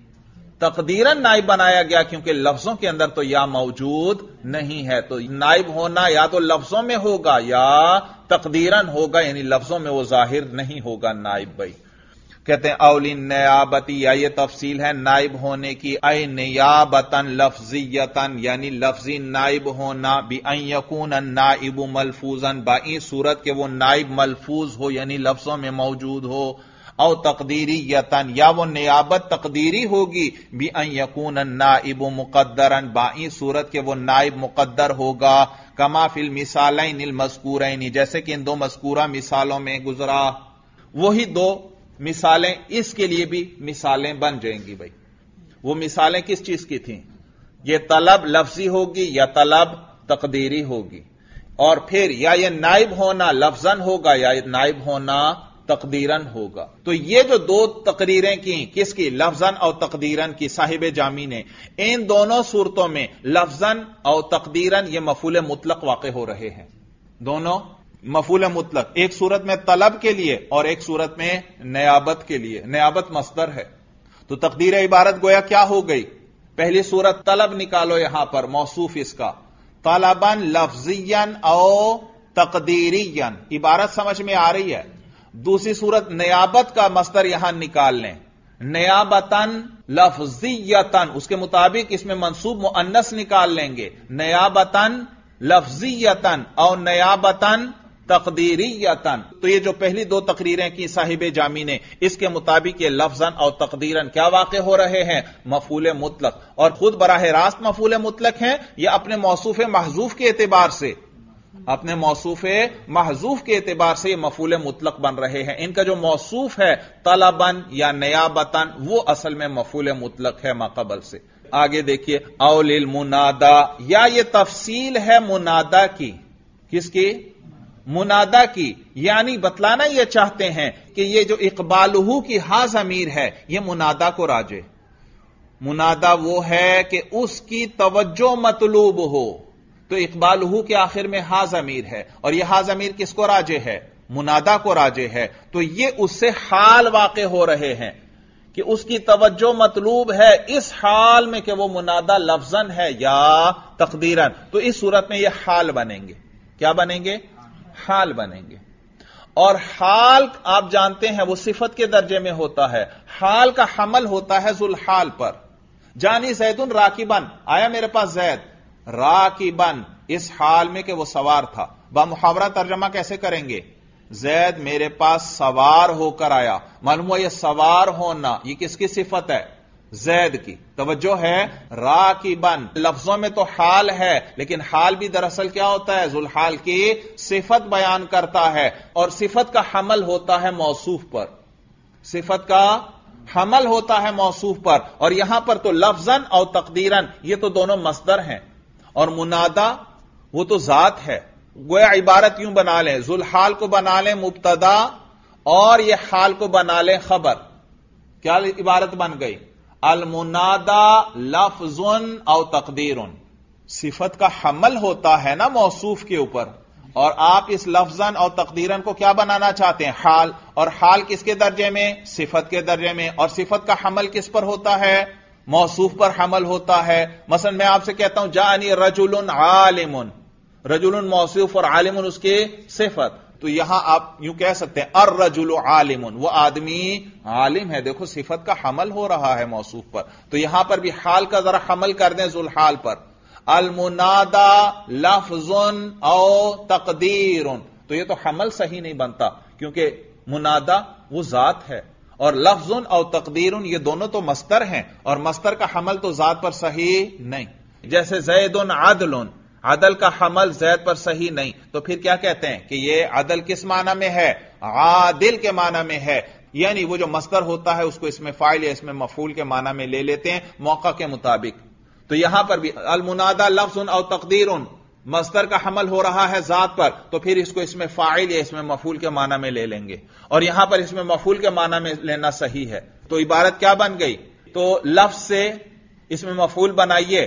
تقدیراً نائب بنایا گیا کیونکہ لفظوں کے اندر تو یا موجود نہیں ہے. تو نائب ہونا یا تو لفظوں میں ہوگا یا تقدیراً ہوگا، یعنی لفظوں میں وہ ظاہر نہیں ہوگا نائب. بھائی کہتے ہیں اولین نیابتی، یا یہ تفصیل ہے نائب ہونے کی. اے نیابتاً لفظیتاً یعنی لفظی نائب ہونا. بِأَن يَكُونَ النَّائِبُ ملفوظاً، بائیں صورت کے وہ نائب ملفوظ ہو یعنی لفظوں میں موجود ہو. او تقدیریتاً یا وہ نیابت تقدیری ہوگی. بِأَن يَكُونَ النَّائِبُ مُقَدَّرًا، بائیں صورت کے وہ نائب مقدر ہوگا. کما فی المثالین المذکورین، جیسے کہ ان دو مذکورہ مثالوں میں گزرا. وہی دو مثالیں اس کے لیے بھی مثالیں بن جائیں گی. بھائی وہ مثالیں کس چیز کی تھیں؟ یہ طلب لفظی ہوگی یا طلب تقدیری ہوگی، اور پھر یا یہ نائب ہونا لفظاً ہوگا یا نائب ہونا تقدیراً ہوگا۔ تو یہ جو دو تقریریں کی، کس کی؟ لفظاً اور تقدیراً کی صاحب جامی نے، ان دونوں صورتوں میں لفظاً اور تقدیراً یہ مفعول مطلق واقع ہو رہے ہیں، دونوں مفعول مطلق، ایک صورت میں طلب کے لیے اور ایک صورت میں نیابت کے لیے۔ نیابت مصدر ہے، تو تقدیر عبارت گویا کیا ہو گئی؟ پہلی صورت طلب نکالو یہاں پر موصوف اس کا، طلباً لفظیاً او تقدیریاً، عبارت سمجھ میں آ رہی ہے۔ دوسری صورت نیابت کا مصدر یہاں نکال لیں، نیابتاً لفظیتاً، اس کے مطابق اس میں منصوب مؤنث نکال لیں گے، نیابتاً لفظیتاً او نیابتاً تقدیریتاً۔ تو یہ جو پہلی دو تقریریں کی صاحب جامی نے، اس کے مطابق یہ لفظاً اور تقدیراً کیا واقع ہو رہے ہیں؟ مفعول مطلق، اور خود براہ راست مفعول مطلق ہیں یا اپنے موصوف محذوف کے اعتبار سے؟ اپنے موصوف محذوف کے اعتبار سے یہ مفعول مطلق بن رہے ہیں۔ ان کا جو موصوف ہے طلباً یا نیابتاً، وہ اصل میں مفعول مطلق ہے ما قبل سے۔ آگے دیکھیے، او للمنادا، یا یہ تفصیل ہے منادا کی، کس کی؟ منادا کی، یعنی بتلانا یہ چاہتے ہیں کہ یہ جو اقبالہ کی ہا ضمیر ہے یہ منادا کو راجے۔ منادا وہ ہے کہ اس کی توجہ مطلوب ہو، تو اقبالہ کے آخر میں ہا ضمیر ہے، اور یہ ہا ضمیر کس کو راجے ہے؟ منادا کو راجے ہے، تو یہ اس سے حال واقع ہو رہے ہیں کہ اس کی توجہ مطلوب ہے اس حال میں کہ وہ منادا لفظاً ہے یا تقدیراً، تو اس صورت میں یہ حال بنیں گے۔ کیا بنیں گے؟ حال بنیں گے۔ اور حال آپ جانتے ہیں وہ صفت کے درجے میں ہوتا ہے، حال کا حمل ہوتا ہے ذوالحال پر۔ جانی زید راکبن، آیا میرے پاس زید راکبن، اس حال میں کہ وہ سوار تھا۔ بمحاورہ ترجمہ کیسے کریں گے؟ زید میرے پاس سوار ہو کر آیا، معلوم ہوا یہ سوار ہونا یہ کس کی صفت ہے؟ زید کی۔ توجہ ہے، راکبن لفظوں میں تو حال ہے، لیکن حال بھی دراصل کیا ہوتا ہے؟ ذوالحال کی صفت بیان کرتا ہے، اور صفت کا حمل ہوتا ہے موصوف پر، صفت کا حمل ہوتا ہے موصوف پر، اور یہاں پر تو لفظاً اور تقدیراً یہ تو دونوں مصدر ہیں، اور منادا وہ تو ذات ہے۔ گویا عبارت یوں بنا لیں، ذوالحال کو بنا لیں مبتدا اور یہ حال کو بنا لیں خبر۔ کیا عبارت بن گئی؟ المنادا لفظ او تقدیر، صفت کا حمل ہوتا ہے نا موصوف کے اوپر، اور آپ اس لفظاً اور تقدیراً کو کیا بنانا چاہتے ہیں؟ حال، اور حال کس کے درجے میں؟ صفت کے درجے میں، اور صفت کا حمل کس پر ہوتا ہے؟ موصوف پر حمل ہوتا ہے۔ مثلا میں آپ سے کہتا ہوں جاءنی رجل عالم، رجل موصوف اور عالم اس کی صفت، تو یہاں آپ یوں کہہ سکتے ہیں الرجل عالم، وہ آدمی عالم ہے، دیکھو صفت کا حمل ہو رہا ہے موصوف پر، تو یہاں پر بھی حال کا ذرا حمل کر دیں ذوالحال پر۔ المنادا لفظ او تقدیر، تو یہ تو حمل صحیح نہیں بنتا، کیونکہ منادا وہ ذات ہے اور لفظ او تقدیر یہ دونوں تو مصدر ہیں، اور مصدر کا حمل تو ذات پر صحیح نہیں۔ جیسے زید عدل، عدل کا حمل زید پر صحیح نہیں، تو پھر کیا کہتے ہیں کہ یہ عدل کس معنی میں ہے؟ عادل کے معنی میں ہے، یعنی وہ جو مصدر ہوتا ہے اس کو اس میں فاعل یا اس میں مفعول کے معنی میں لے لیتے ہیں موقع کے مطابق۔ تو یہاں پر بھی المنادا لفظ او تقدیر، مصدر کا حمل ہو رہا ہے ذات پر، تو پھر اس کو اس میں فاعل یا اس میں مفعول کے معنی میں لے لیں گے، اور یہاں پر اس میں مفعول کے معنی میں لینا صحیح ہے۔ تو عبارت کیا بن گئی؟ تو لفظ سے اس میں مفعول بنائیے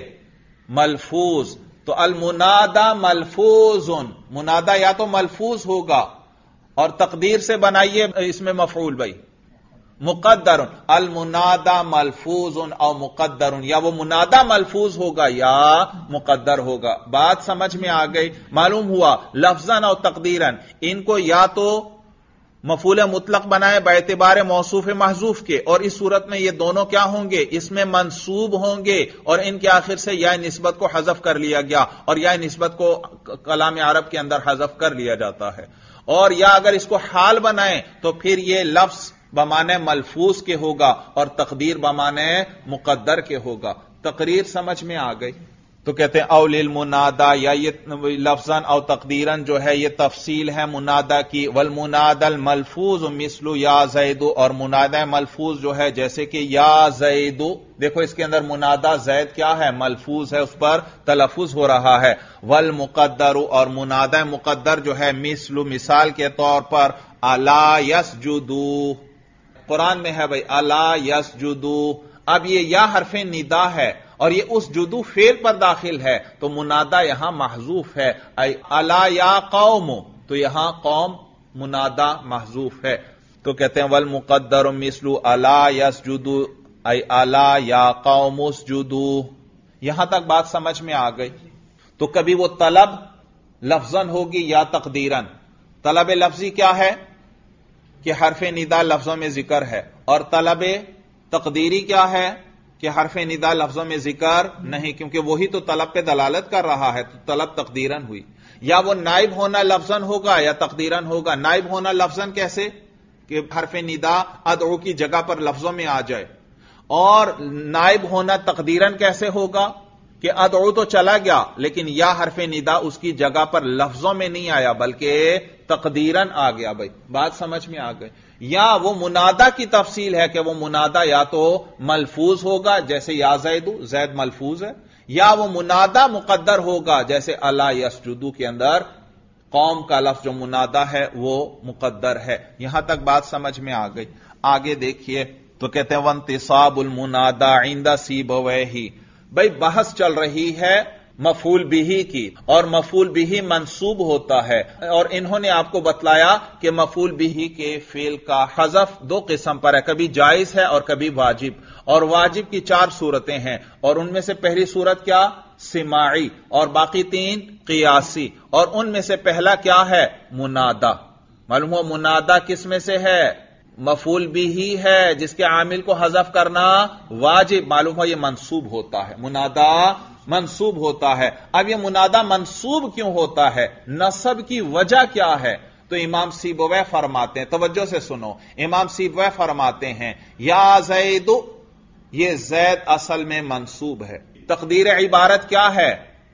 ملفوظ، تو المنادا ملفوظ، منادا یا تو ملفوظ ہوگا، اور تقدیر سے بنائیے اس میں مفعول بھائی مقدر، المنادا ملفوظ او مقدر، یا وہ منادا ملفوظ ہوگا یا مقدر ہوگا۔ بات سمجھ میں آ گئی؟ معلوم ہوا لفظاً اور تقدیراً ان کو یا تو مفعول مطلق بنائے باعتبار موصوف محذوف کے، اور اس صورت میں یہ دونوں کیا ہوں گے؟ اس میں منصوب ہوں گے، اور ان کے آخر سے یا نسبت کو حذف کر لیا گیا، اور یا نسبت کو کلام عرب کے اندر حذف کر لیا جاتا ہے، اور یا اگر اس کو حال بنائیں تو پھر یہ لفظ بمانے ملفوظ کے ہوگا اور تقدیر بمانے مقدر کے ہوگا۔ تقریر سمجھ میں آ گئی؟ تو کہتے ہیں او للمنادا، یا یہ لفظاً او تقدیراً جو ہے یہ تفصیل ہے منادا کی. والمنادا الملفوظ مثل یا زید، اور منادا ملفوظ جو ہے جیسے کہ یا زید، دیکھو اس کے اندر منادا زید کیا ہے؟ ملفوظ ہے، اس پر تلفظ ہو رہا ہے. والمقدر، اور منادا مقدر جو ہے مثل، مثال کے طور پر الا یسجدو، قرآن میں ہے بھائی الا یسجدو. اب یہ یا حرف ندا ہے اور یہ اس جدو فعل پر داخل ہے تو منادا یہاں محذوف ہے. الا یا قوم، تو یہاں قوم منادا محذوف ہے. تو کہتے ہیں والمقدر مثل الا یسجدو ای الا یا قوم اسجدو. یہاں تک بات سمجھ میں آ گئی. تو کبھی وہ طلب لفظاً ہوگی یا تقدیراً. طلب لفظی کیا ہے کہ حرف ندا لفظوں میں ذکر ہے، اور طلب تقدیری کیا ہے کہ حرف ندا لفظوں میں ذکر نہیں، کیونکہ وہی تو طلب پہ دلالت کر رہا ہے، تو طلب تقدیراً ہوئی. یا وہ نائب ہونا لفظاً ہوگا یا تقدیراً ہوگا. نائب ہونا لفظاً کیسے کہ حرف ندا ادعو کی جگہ پر لفظوں میں آ جائے، اور نائب ہونا تقدیراً کیسے ہوگا کہ ادعو تو چلا گیا لیکن یا حرف ندا اس کی جگہ پر لفظوں میں نہیں آیا بلکہ تقدیراً آ گیا. بھائی بات سمجھ میں آ گئی. یا وہ منادا کی تفصیل ہے کہ وہ منادا یا تو ملفوظ ہوگا جیسے یا زید، زید ملفوظ ہے، یا وہ منادا مقدر ہوگا جیسے الا یسجدو کے اندر قوم کا لفظ جو منادا ہے وہ مقدر ہے. یہاں تک بات سمجھ میں آ گئی. آگے دیکھیے تو کہتے ہیں وانتصاب المنادا عند سیبویہ. بھائی بحث چل رہی ہے مفعول بہ کی، اور مفعول بہ منصوب ہوتا ہے، اور انہوں نے آپ کو بتلایا کہ مفعول بہ کے فعل کا حذف دو قسم پر ہے، کبھی جائز ہے اور کبھی واجب. اور واجب کی 4 صورتیں ہیں، اور ان میں سے پہلی صورت کیا؟ سماعی، اور باقی 3 قیاسی. اور ان میں سے پہلا کیا ہے؟ منادا. معلوم ہو منادا کس میں سے ہے؟ مفعول بہ ہے جس کے عامل کو حذف کرنا واجب. معلوم ہو یہ منصوب ہوتا ہے، منادا منصوب ہوتا ہے. اب یہ منادا منصوب کیوں ہوتا ہے؟ نصب کی وجہ کیا ہے؟ تو امام سیبویہ فرماتے ہیں، توجہ سے سنو، امام سیبویہ فرماتے ہیں یا زید، یہ زید اصل میں منصوب ہے. تقدیر عبارت کیا ہے؟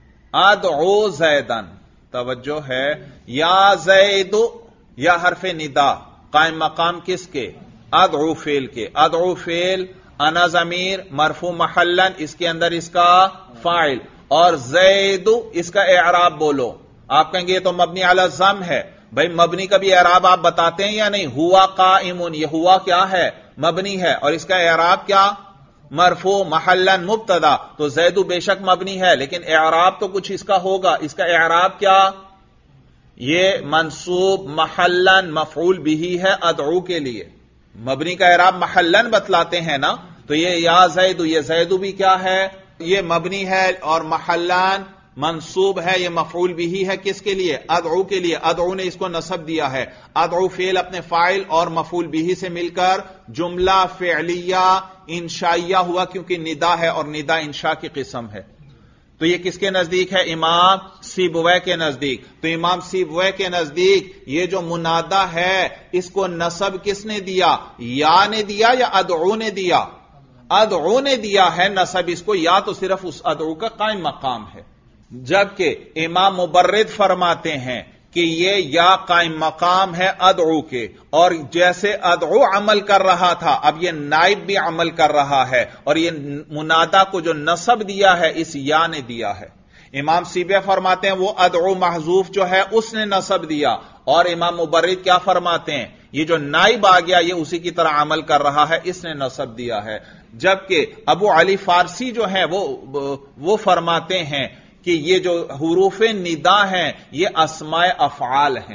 ادعو زیدن. توجہ ہے، یا زید یا حرف ندا قائم مقام کس کے؟ ادعو فعل کے. ادعو فعل، انا ضمیر مرفوع محلن، اس کے اندر اس کا فاعل، اور زید اس کا اعراب بولو. آپ کہیں گے یہ تو مبنی علی الضم ہے. بھائی مبنی کا بھی اعراب آپ بتاتے ہیں یا نہیں؟ ہوا قائم، یہ ہوا کیا ہے؟ مبنی ہے، اور اس کا اعراب کیا؟ مرفوع محلن مبتدا. تو زید بے شک مبنی ہے لیکن اعراب تو کچھ اس کا ہوگا. اس کا اعراب کیا؟ یہ منصوب محلن مفعول بہ ہے ادعو کے لیے. مبنی کا اعراب محلن بتلاتے ہیں نا. تو یہ یا زید، یہ زید بھی کیا ہے؟ یہ مبنی ہے، اور محلان منصوب ہے، یہ مفعول بہ ہے کس کے لیے؟ ادعو کے لیے. ادعو نے اس کو نصب دیا ہے. ادعو فعل اپنے فاعل اور مفعول بہ سے مل کر جملہ فعلیہ انشائیہ ہوا، کیونکہ ندا ہے اور ندا انشاء کی قسم ہے. تو یہ کس کے نزدیک ہے؟ امام سیبویہ کے نزدیک. تو امام سیبویہ کے نزدیک یہ جو منادا ہے اس کو نصب کس نے دیا؟ یا نے دیا یا ادعو نے دیا؟ ادعو نے دیا ہے نصب اس کو، یا تو صرف اس ادعو کا قائم مقام ہے. جبکہ امام مبرد فرماتے ہیں کہ یہ یا قائم مقام ہے ادعو کے، اور جیسے ادعو عمل کر رہا تھا اب یہ نائب بھی عمل کر رہا ہے، اور یہ منادا کو جو نصب دیا ہے اس یا نے دیا ہے. امام سیبویہ فرماتے ہیں وہ ادعو محذوف جو ہے اس نے نصب دیا، اور امام مبرد کیا فرماتے ہیں؟ یہ جو نائب آ گیا یہ اسی کی طرح عمل کر رہا ہے، اس نے نصب دیا ہے. جبکہ ابو علی فارسی جو ہیں وہ فرماتے ہیں کہ یہ جو حروف ندا ہیں یہ اسماء افعال ہیں،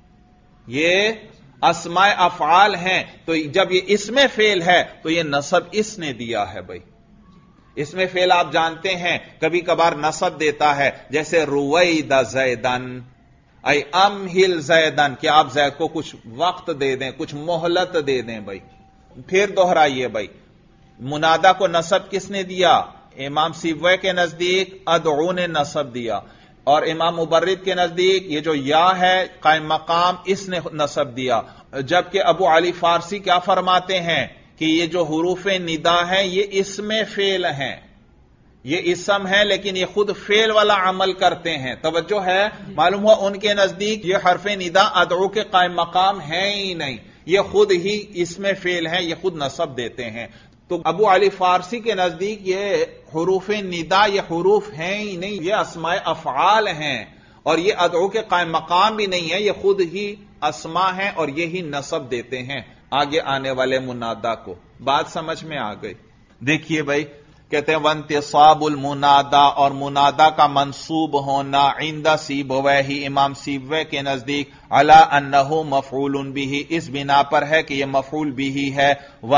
یہ اسماء افعال ہیں. تو جب یہ اسم فعل ہے تو یہ نصب اس نے دیا ہے. بھائی اسم فعل آپ جانتے ہیں کبھی کبھار نصب دیتا ہے، جیسے روید زیدن ای امہل زیدن، کہ آپ زید کو کچھ وقت دے دیں، کچھ مہلت دے دیں. بھائی پھر دوہرائیے، بھائی منادا کو نصب کس نے دیا؟ امام سیبویہ کے نزدیک ادعو نے نصب دیا، اور امام مبرد کے نزدیک یہ جو یا ہے قائم مقام اس نے نصب دیا. جبکہ ابو علی فارسی کیا فرماتے ہیں کہ یہ جو حروف ندا ہیں یہ اسم فعل ہیں، یہ اسم ہے لیکن یہ خود فعل والا عمل کرتے ہیں. توجہ ہے؟ معلوم ہوا ان کے نزدیک یہ حرف ندا ادعو کے قائم مقام ہے ہی نہیں، یہ خود ہی اس میں فعل ہے، یہ خود نصب دیتے ہیں. تو ابو علی فارسی کے نزدیک یہ حروف ندا یہ حروف ہیں ہی نہیں، یہ اسماء افعال ہیں، اور یہ ادعو کے قائم مقام بھی نہیں ہے، یہ خود ہی اسماء ہیں اور یہی نصب دیتے ہیں آگے آنے والے منادا کو. بات سمجھ میں آ گئی؟ دیکھیے بھائی، کہتے ہیں وانتصاب المنادا، اور منادا کا منصوب ہونا عند سیبویہ، امام سیبویہ کے نزدیک، علی انہ مفعول بہ، اس بنا پر ہے کہ یہ مفعول بہ ہے.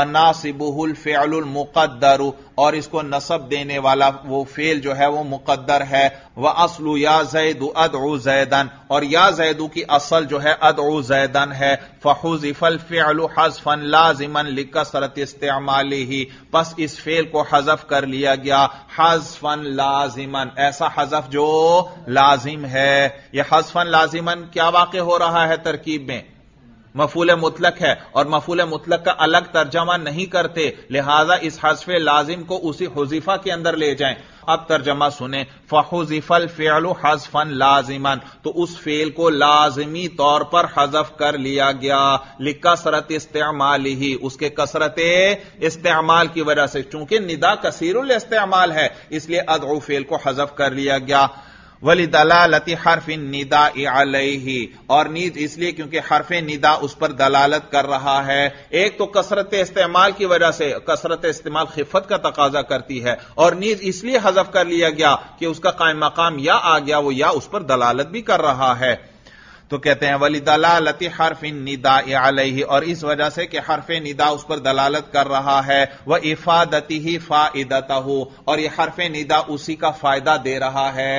وناصبہ الفعل المقدر، اور اس کو نصب دینے والا وہ فعل جو ہے وہ مقدر ہے. واصل یا زید ادعو زیدن، اور یا زیدو کی اصل جو ہے ادعو زیدن ہے. فحذف الفعل حذفا لازما لکثرت استعمالہ، پس اس فعل کو حذف کر لیا گیا حذفا لازما، ایسا حذف جو لازم ہے. یہ حذفا لازما کیا واقع ہو رہا ہے ترکیب میں؟ مفعول مطلق ہے، اور مفعول مطلق کا الگ ترجمہ نہیں کرتے، لہذا اس حذف لازم کو اسی حذفہ کے اندر لے جائیں. اب ترجمہ سنیں، فحذف الفعل حذفا لازما، تو اس فعل کو لازمی طور پر حذف کر لیا گیا لکثرت استعمالہ، اس کے کثرت استعمال کی وجہ سے، چونکہ ندا کثیر الاستعمال ہے اس لیے ادعو فعل کو حذف کر لیا گیا. وَلِدَلَالَةِ حَرْفِ النِّدَاءِ عَلَيْهِ، اور نیز اس لیے کیونکہ حرف ندا اس پر دلالت کر رہا ہے. ایک تو کثرت استعمال کی وجہ سے، کثرت استعمال خفت کا تقاضا کرتی ہے، اور نیز اس لیے حذف کر لیا گیا کہ اس کا قائم مقام یا آ گیا، وہ یا اس پر دلالت بھی کر رہا ہے. تو کہتے ہیں وَلِدَلَالَةِ حَرْفِ النِّدَاءِ عَلَيْهِ، اور اس وجہ سے کہ حرف ندا اس پر دلالت کر رہا ہے. وَإِفَادَتِهِ فَائِدَتَهُ، اور یہ حرف ندا اسی کا فائدہ دے رہا ہے.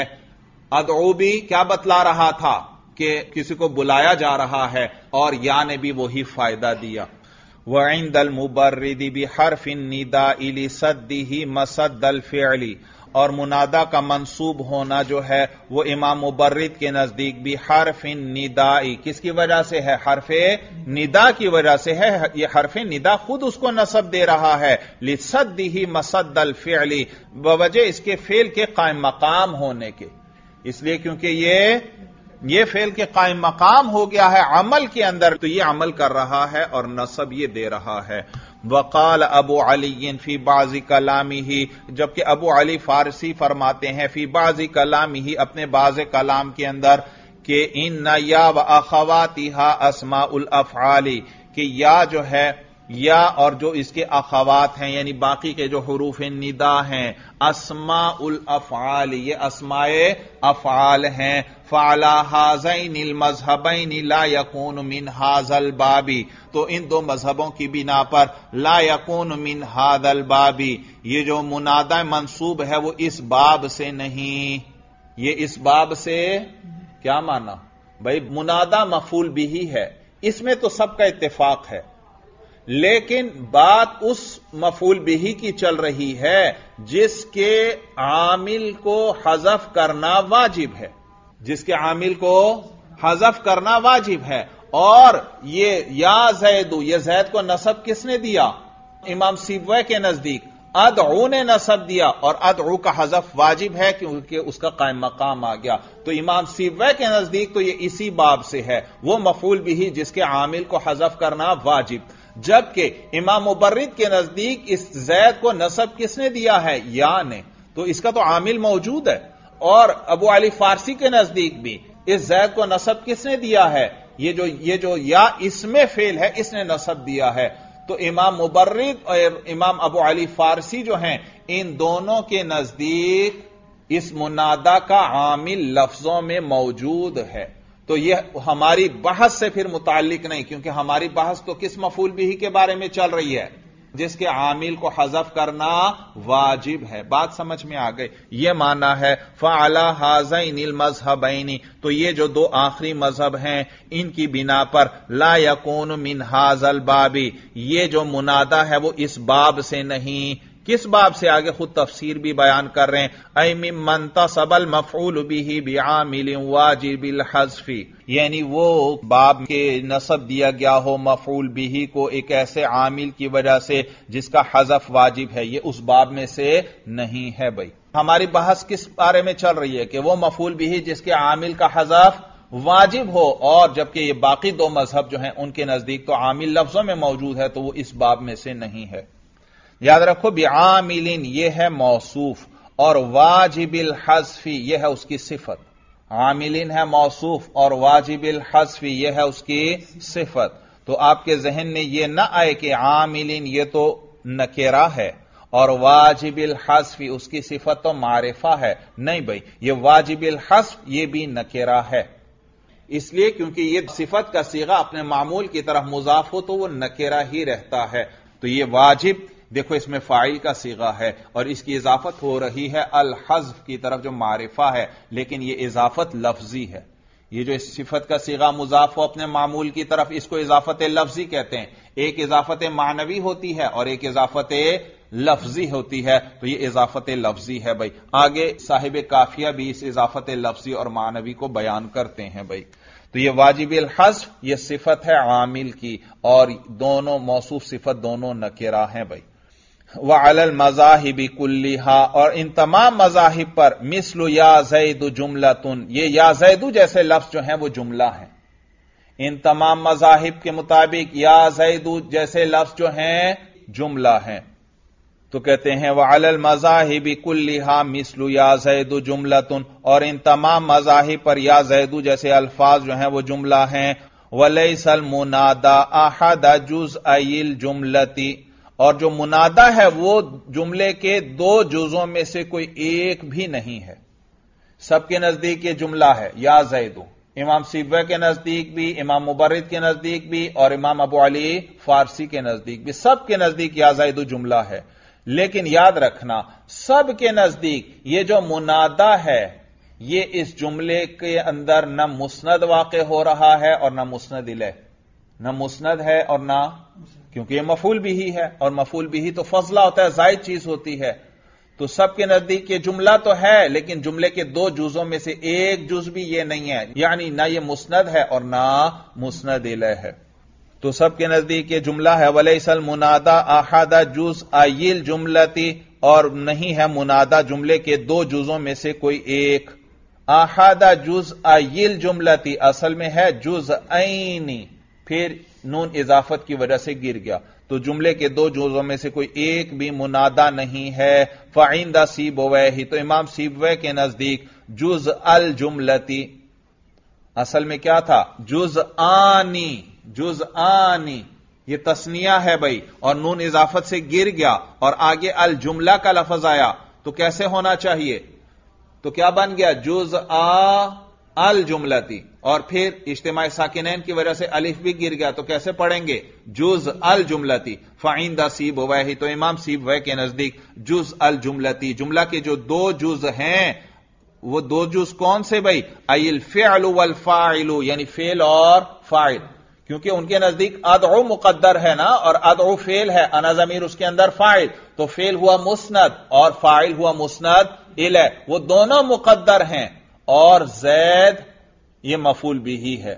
ادعو بھی کیا بتلا رہا تھا کہ کسی کو بلایا جا رہا ہے، اور یا نے بھی وہی فائدہ دیا. وعند المبرد بحرف النداء لسدہ مسد الفعل، اور منادا کا منصوب ہونا جو ہے وہ امام مبرد کے نزدیک بحرف النداء کس کی وجہ سے ہے؟ حرف ندا کی وجہ سے ہے. یہ حرف ندا خود اس کو نصب دے رہا ہے لسدہ مسد الفعل، بوجہ اس کے فعل کے قائم مقام ہونے کے، اس لیے کیونکہ یہ فعل کے قائم مقام ہو گیا ہے عمل کے اندر، تو یہ عمل کر رہا ہے اور نصب یہ دے رہا ہے. وقال ابو علی فی بعض کلامہ، جبکہ ابو علی فارسی فرماتے ہیں فی بعض کلامہ، اپنے بعض کلام کے اندر، کہ ان یا واخواتھا اسماء الافعال، کہ یا جو ہے یا اور جو اس کے اخوات ہیں یعنی باقی کے جو حروف ندا ہیں، اسماء الافعال یہ اسماء افعال ہیں. فعلی ہذین المذہبین لا یکون من ھذا الباب، تو ان دو مذہبوں کی بنا پر لا یکون من ھذا الباب، یہ جو منادہ منصوب ہے وہ اس باب سے نہیں. یہ اس باب سے کیا مانا بھائی؟ منادہ مفعول بھی ہے، اس میں تو سب کا اتفاق ہے، لیکن بات اس مفعول بہ کی چل رہی ہے جس کے عامل کو حذف کرنا واجب ہے، جس کے عامل کو حذف کرنا واجب ہے. اور یہ یا زید، یہ زید کو نصب کس نے دیا؟ امام سیبویہ کے نزدیک ادعو نے نصب دیا، اور ادعو کا حذف واجب ہے کیونکہ اس کا قائم مقام آ گیا. تو امام سیبویہ کے نزدیک تو یہ اسی باب سے ہے، وہ مفعول بہ جس کے عامل کو حذف کرنا واجب. جبکہ امام مبرد کے نزدیک اس زید کو نصب کس نے دیا ہے؟ یا نے، تو اس کا تو عامل موجود ہے. اور ابو علی فارسی کے نزدیک بھی اس زید کو نصب کس نے دیا ہے؟ یہ جو یا اسم فعل ہے اس نے نصب دیا ہے. تو امام مبرد اور امام ابو علی فارسی جو ہیں، ان دونوں کے نزدیک اس منادا کا عامل لفظوں میں موجود ہے. تو یہ ہماری بحث سے پھر متعلق نہیں، کیونکہ ہماری بحث تو کس مفعول بہ کے بارے میں چل رہی ہے؟ جس کے عامل کو حذف کرنا واجب ہے. بات سمجھ میں آ گئی؟ یہ معنی ہے فعلی ھذین المذہبین، تو یہ جو دو آخری مذہب ہیں ان کی بنا پر لا یکون من ھذا الباب، یہ جو منادہ ہے وہ اس باب سے نہیں. کس باب سے؟ آگے خود تفسیر بھی بیان کر رہے ہیں. اے ممن تصب المفعول به بعامل واجب الحذف، یعنی وہ باب کے نصب دیا گیا ہو مفعول به کو ایک ایسے عامل کی وجہ سے جس کا حذف واجب ہے، یہ اس باب میں سے نہیں ہے بھائی. ہماری بحث کس بارے میں چل رہی ہے کہ وہ مفعول بھی جس کے عامل کا حذف واجب ہو، اور جبکہ یہ باقی دو مذہب جو ہیں ان کے نزدیک تو عامل لفظوں میں موجود ہے تو وہ اس باب میں سے نہیں ہے۔ یاد رکھو بعاملین یہ ہے موصوف، اور واجب الحذف یہ ہے اس کی صفت۔ عاملین ہے موصوف اور واجب الحذف یہ ہے اس کی صفت۔ تو آپ کے ذہن میں یہ نہ آئے کہ عاملین یہ تو نکرہ ہے اور واجب الحذف اس کی صفت تو معرفہ ہے، نہیں بھائی، یہ واجب الحذف یہ بھی نکرہ ہے، اس لیے کیونکہ یہ صفت کا صیغہ اپنے معمول کی طرف مضاف ہو تو وہ نکرہ ہی رہتا ہے۔ تو یہ واجب دیکھو اس میں فاعل کا صیغہ ہے اور اس کی اضافت ہو رہی ہے الحذف کی طرف جو معرفہ ہے، لیکن یہ اضافت لفظی ہے۔ یہ جو اس صفت کا صیغہ مضاف ہو اپنے معمول کی طرف اس کو اضافت لفظی کہتے ہیں۔ ایک اضافت معنوی ہوتی ہے اور ایک اضافت لفظی ہوتی ہے، تو یہ اضافت لفظی ہے بھائی۔ آگے صاحب کافیہ بھی اس اضافت لفظی اور معنوی کو بیان کرتے ہیں بھائی۔ تو یہ واجب الحذف یہ صفت ہے عامل کی، اور دونوں موصوف صفت دونوں نکرہ ہیں بھائی۔ وعلی المذاہب کلھا اور ان تمام مذاہب پر مثل یا زید جملۃن یہ یا زید جیسے لفظ جو ہیں وہ جملہ ہیں۔ ان تمام مذاہب کے مطابق یا زید جیسے لفظ جو ہیں جملہ ہیں۔ تو کہتے ہیں وعلی المذاہب کلھا مثل یا زید جملۃن اور ان تمام مذاہب پر یا زید جیسے الفاظ جو ہیں وہ جملہ ہیں۔ ولیس المنادى احد جزئی الجملۃ اور جو منادہ ہے وہ جملے کے دو جزوں میں سے کوئی ایک بھی نہیں ہے۔ سب کے نزدیک یہ جملہ ہے یا زید، امام سیبوی کے نزدیک بھی، امام مبرد کے نزدیک بھی، اور امام ابو علی فارسی کے نزدیک بھی، سب کے نزدیک یا زید جملہ ہے۔ لیکن یاد رکھنا سب کے نزدیک یہ جو منادہ ہے یہ اس جملے کے اندر نہ مسند واقع ہو رہا ہے اور نہ مسند الیہ، نہ مسند ہے اور نہ، کیونکہ یہ مفعول بھی ہے اور مفعول بھی تو فضلہ ہوتا ہے، زائد چیز ہوتی ہے۔ تو سب کے نزدیک یہ جملہ تو ہے لیکن جملے کے دو جزوں میں سے ایک جز بھی یہ نہیں ہے، یعنی نہ یہ مسند ہے اور نہ مسند الیہ ہے۔ تو سب کے نزدیک یہ جملہ ہے ولیس المنادى احد جزئی الجملۃ اور نہیں ہے منادہ جملے کے دو جزوں میں سے کوئی ایک۔ احد جزئی الجملۃ اصل میں ہے جزئین، پھر نون اضافت کی وجہ سے گر گیا، تو جملے کے دو جزوں میں سے کوئی ایک بھی منادہ نہیں ہے۔ فعند سیبویہ تو امام سیبوی کے نزدیک جزء الجملۃ اصل میں کیا تھا جزآنی، جزآنی یہ تثنیہ ہے بھائی، اور نون اضافت سے گر گیا اور آگے الجملہ کا لفظ آیا تو کیسے ہونا چاہیے؟ تو کیا بن گیا جزء الجملتی، اور پھر اجتماع ساکنین کی وجہ سے الف بھی گر گیا تو کیسے پڑھیں گے جزء الجملتی۔ فعند سیبویہ تو امام سیبوی کے نزدیک جزء الجملتی جملہ کے جو دو جز ہیں وہ دو جز کون سے بھائی؟ ای الفعل والفاعل یعنی فعل اور فاعل، کیونکہ ان کے نزدیک ادعو مقدر ہے نا، اور ادعو فعل ہے، انا ضمیر اس کے اندر فاعل، تو فعل ہوا مسند اور فاعل ہوا مسند الیہ، وہ دونوں مقدر ہیں، اور زید یہ مفعول بھی ہے۔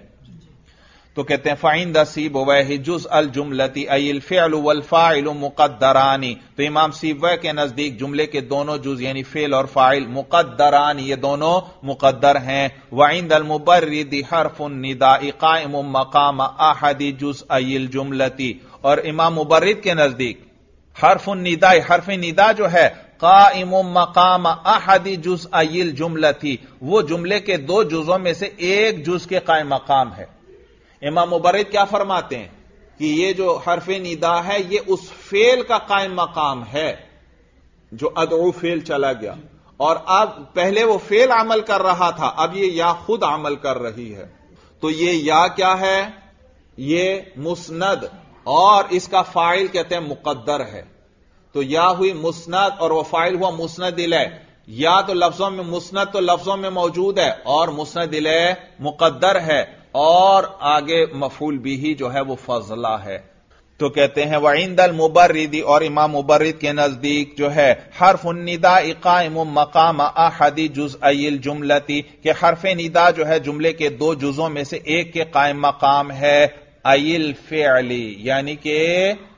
تو کہتے ہیں فعند سیبویہ جزء الجملۃ ای الفعل والفاعل مقدران، تو امام سیبوی کے نزدیک جملے کے دونوں جز یعنی فعل اور فاعل مقدران یہ دونوں مقدر ہیں۔ وعند المبرد حرف النداء قائم مقام احد جزئی الجملۃ اور امام مبرد کے نزدیک حرف النداء حرف ندا جو ہے قائم مقام احد جزئی الجملۃ وہ جملے کے دو جزوں میں سے ایک جز کے قائم مقام ہے۔ امام مبرد کیا فرماتے ہیں کہ یہ جو حرف ندا ہے یہ اس فعل کا قائم مقام ہے جو ادعو فعل چلا گیا، اور اب پہلے وہ فعل عمل کر رہا تھا، اب یہ یا خود عمل کر رہی ہے، تو یہ یا کیا ہے؟ یہ مسند، اور اس کا فاعل کہتے ہیں مقدر ہے، تو یا ہوئی مسند اور وہ فاعل ہوا مسند الیہ۔ یا تو لفظوں میں مسند تو لفظوں میں موجود ہے اور مسند الیہ مقدر ہے، اور آگے مفعول بھی جو ہے وہ فضلہ ہے۔ تو کہتے ہیں وعند المبرد اور امام مبرد کے نزدیک جو ہے حرف النداء قائم مقام احد جزئی الجملۃ کہ حرف ندا جو ہے جملے کے دو جزوں میں سے ایک کے قائم مقام ہے، ای الفعل یعنی کہ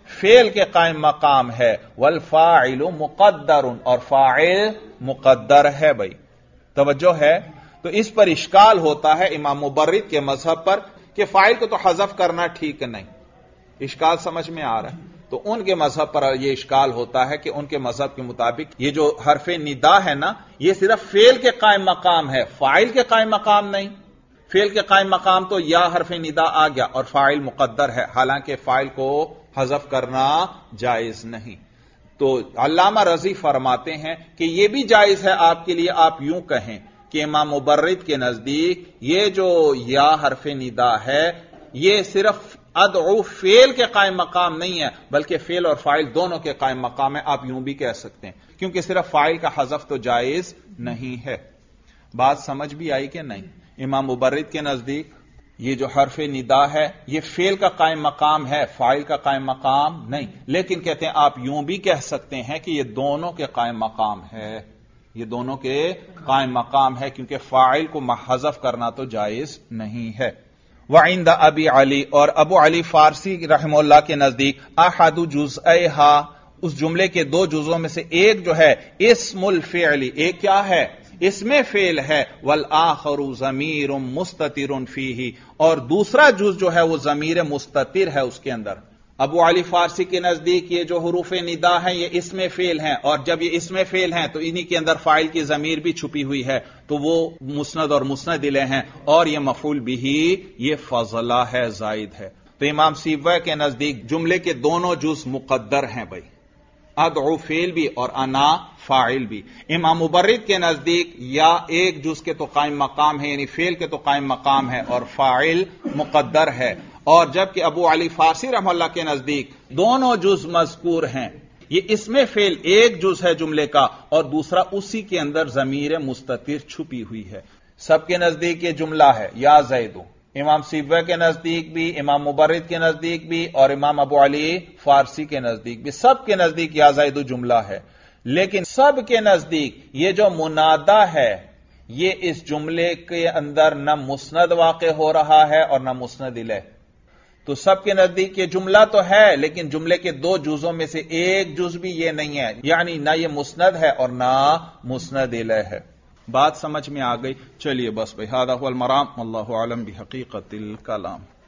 فعل کے قائم مقام ہے، والفاعل مقدر، اور فاعل مقدر ہے بھائی، توجہ ہے؟ تو اس پر اشکال ہوتا ہے امام مبرد کے مذہب پر کہ فاعل کو تو حذف کرنا ٹھیک نہیں، اشکال سمجھ میں آ رہا ہے؟ تو ان کے مذہب پر یہ اشکال ہوتا ہے کہ ان کے مذہب کے مطابق یہ جو حرف ندا ہے نا، یہ صرف فعل کے قائم مقام ہے، فاعل کے قائم مقام نہیں۔ فعل کے قائم مقام تو یا حرف ندا آ گیا اور فاعل مقدر ہے، حالانکہ فاعل کو حذف کرنا جائز نہیں۔ تو علامہ رضی فرماتے ہیں کہ یہ بھی جائز ہے آپ کے لیے، آپ یوں کہیں کہ امام مبرد کے نزدیک یہ جو یا حرف ندا ہے یہ صرف ادعو فعل کے قائم مقام نہیں ہے، بلکہ فعل اور فاعل دونوں کے قائم مقام ہے، آپ یوں بھی کہہ سکتے ہیں، کیونکہ صرف فاعل کا حذف تو جائز نہیں ہے۔ بات سمجھ بھی آئی کہ نہیں؟ امام مبرد کے نزدیک یہ جو حرف ندا ہے یہ فعل کا قائم مقام ہے، فاعل کا قائم مقام نہیں، لیکن کہتے ہیں آپ یوں بھی کہہ سکتے ہیں کہ یہ دونوں کے قائم مقام ہے، یہ دونوں کے قائم مقام ہے، کیونکہ فاعل کو حذف کرنا تو جائز نہیں ہے۔ وعند ابی علی، اور ابو علی فارسی رحمہ اللہ کے نزدیک احد جزئیہا، اس جملے کے دو جزوں میں سے ایک جو ہے اسم الفعل، ایک کیا ہے؟ اسم فعل ہے، والآخر ضمیر مستتر فیہ، اور دوسرا جز جو ہے وہ ضمیر مستتر ہے اس کے اندر۔ ابو علی فارسی کے نزدیک یہ جو حروف ندا ہیں یہ اسم فعل ہیں، اور جب یہ اسم فعل ہیں تو انہی کے اندر فاعل کی ضمیر بھی چھپی ہوئی ہے، تو وہ مسند اور مسند الیہ ہیں، اور یہ مفعول بہ یہ فضلہ ہے، زائد ہے۔ تو امام سیبویہ کے نزدیک جملے کے دونوں جز مقدر ہیں بھائی، ادعو فعل بھی اور انا فاعل بھی۔ امام مبرد کے نزدیک یا ایک جز کے تو قائم مقام ہے، یعنی فعل کے تو قائم مقام ہے، اور فاعل مقدر ہے، اور جبکہ ابو علی فارسی رحمہ اللہ کے نزدیک دونوں جز مذکور ہیں، یہ اسم فعل ایک جز ہے جملے کا، اور دوسرا اسی کے اندر ضمیر مستتر چھپی ہوئی ہے۔ سب کے نزدیک یہ جملہ ہے یا زیدو، امام سیبویہ کے نزدیک بھی، امام مبرد کے نزدیک بھی، اور امام ابو علی فارسی کے نزدیک بھی، سب کے نزدیک یا زیدو جملہ ہے، لیکن سب کے نزدیک یہ جو منادا ہے یہ اس جملے کے اندر نہ مسند واقع ہو رہا ہے اور نہ مسند الیہ۔ تو سب کے نزدیک یہ جملہ تو ہے، لیکن جملے کے دو جزوں میں سے ایک جز بھی یہ نہیں ہے، یعنی نہ یہ مسند ہے اور نہ مسند الیہ ہے۔ بات سمجھ میں آ گئی؟ چلیے بس بھائی، ھذا ھو المرام، واللہ اعلم بحقیقت الکلام۔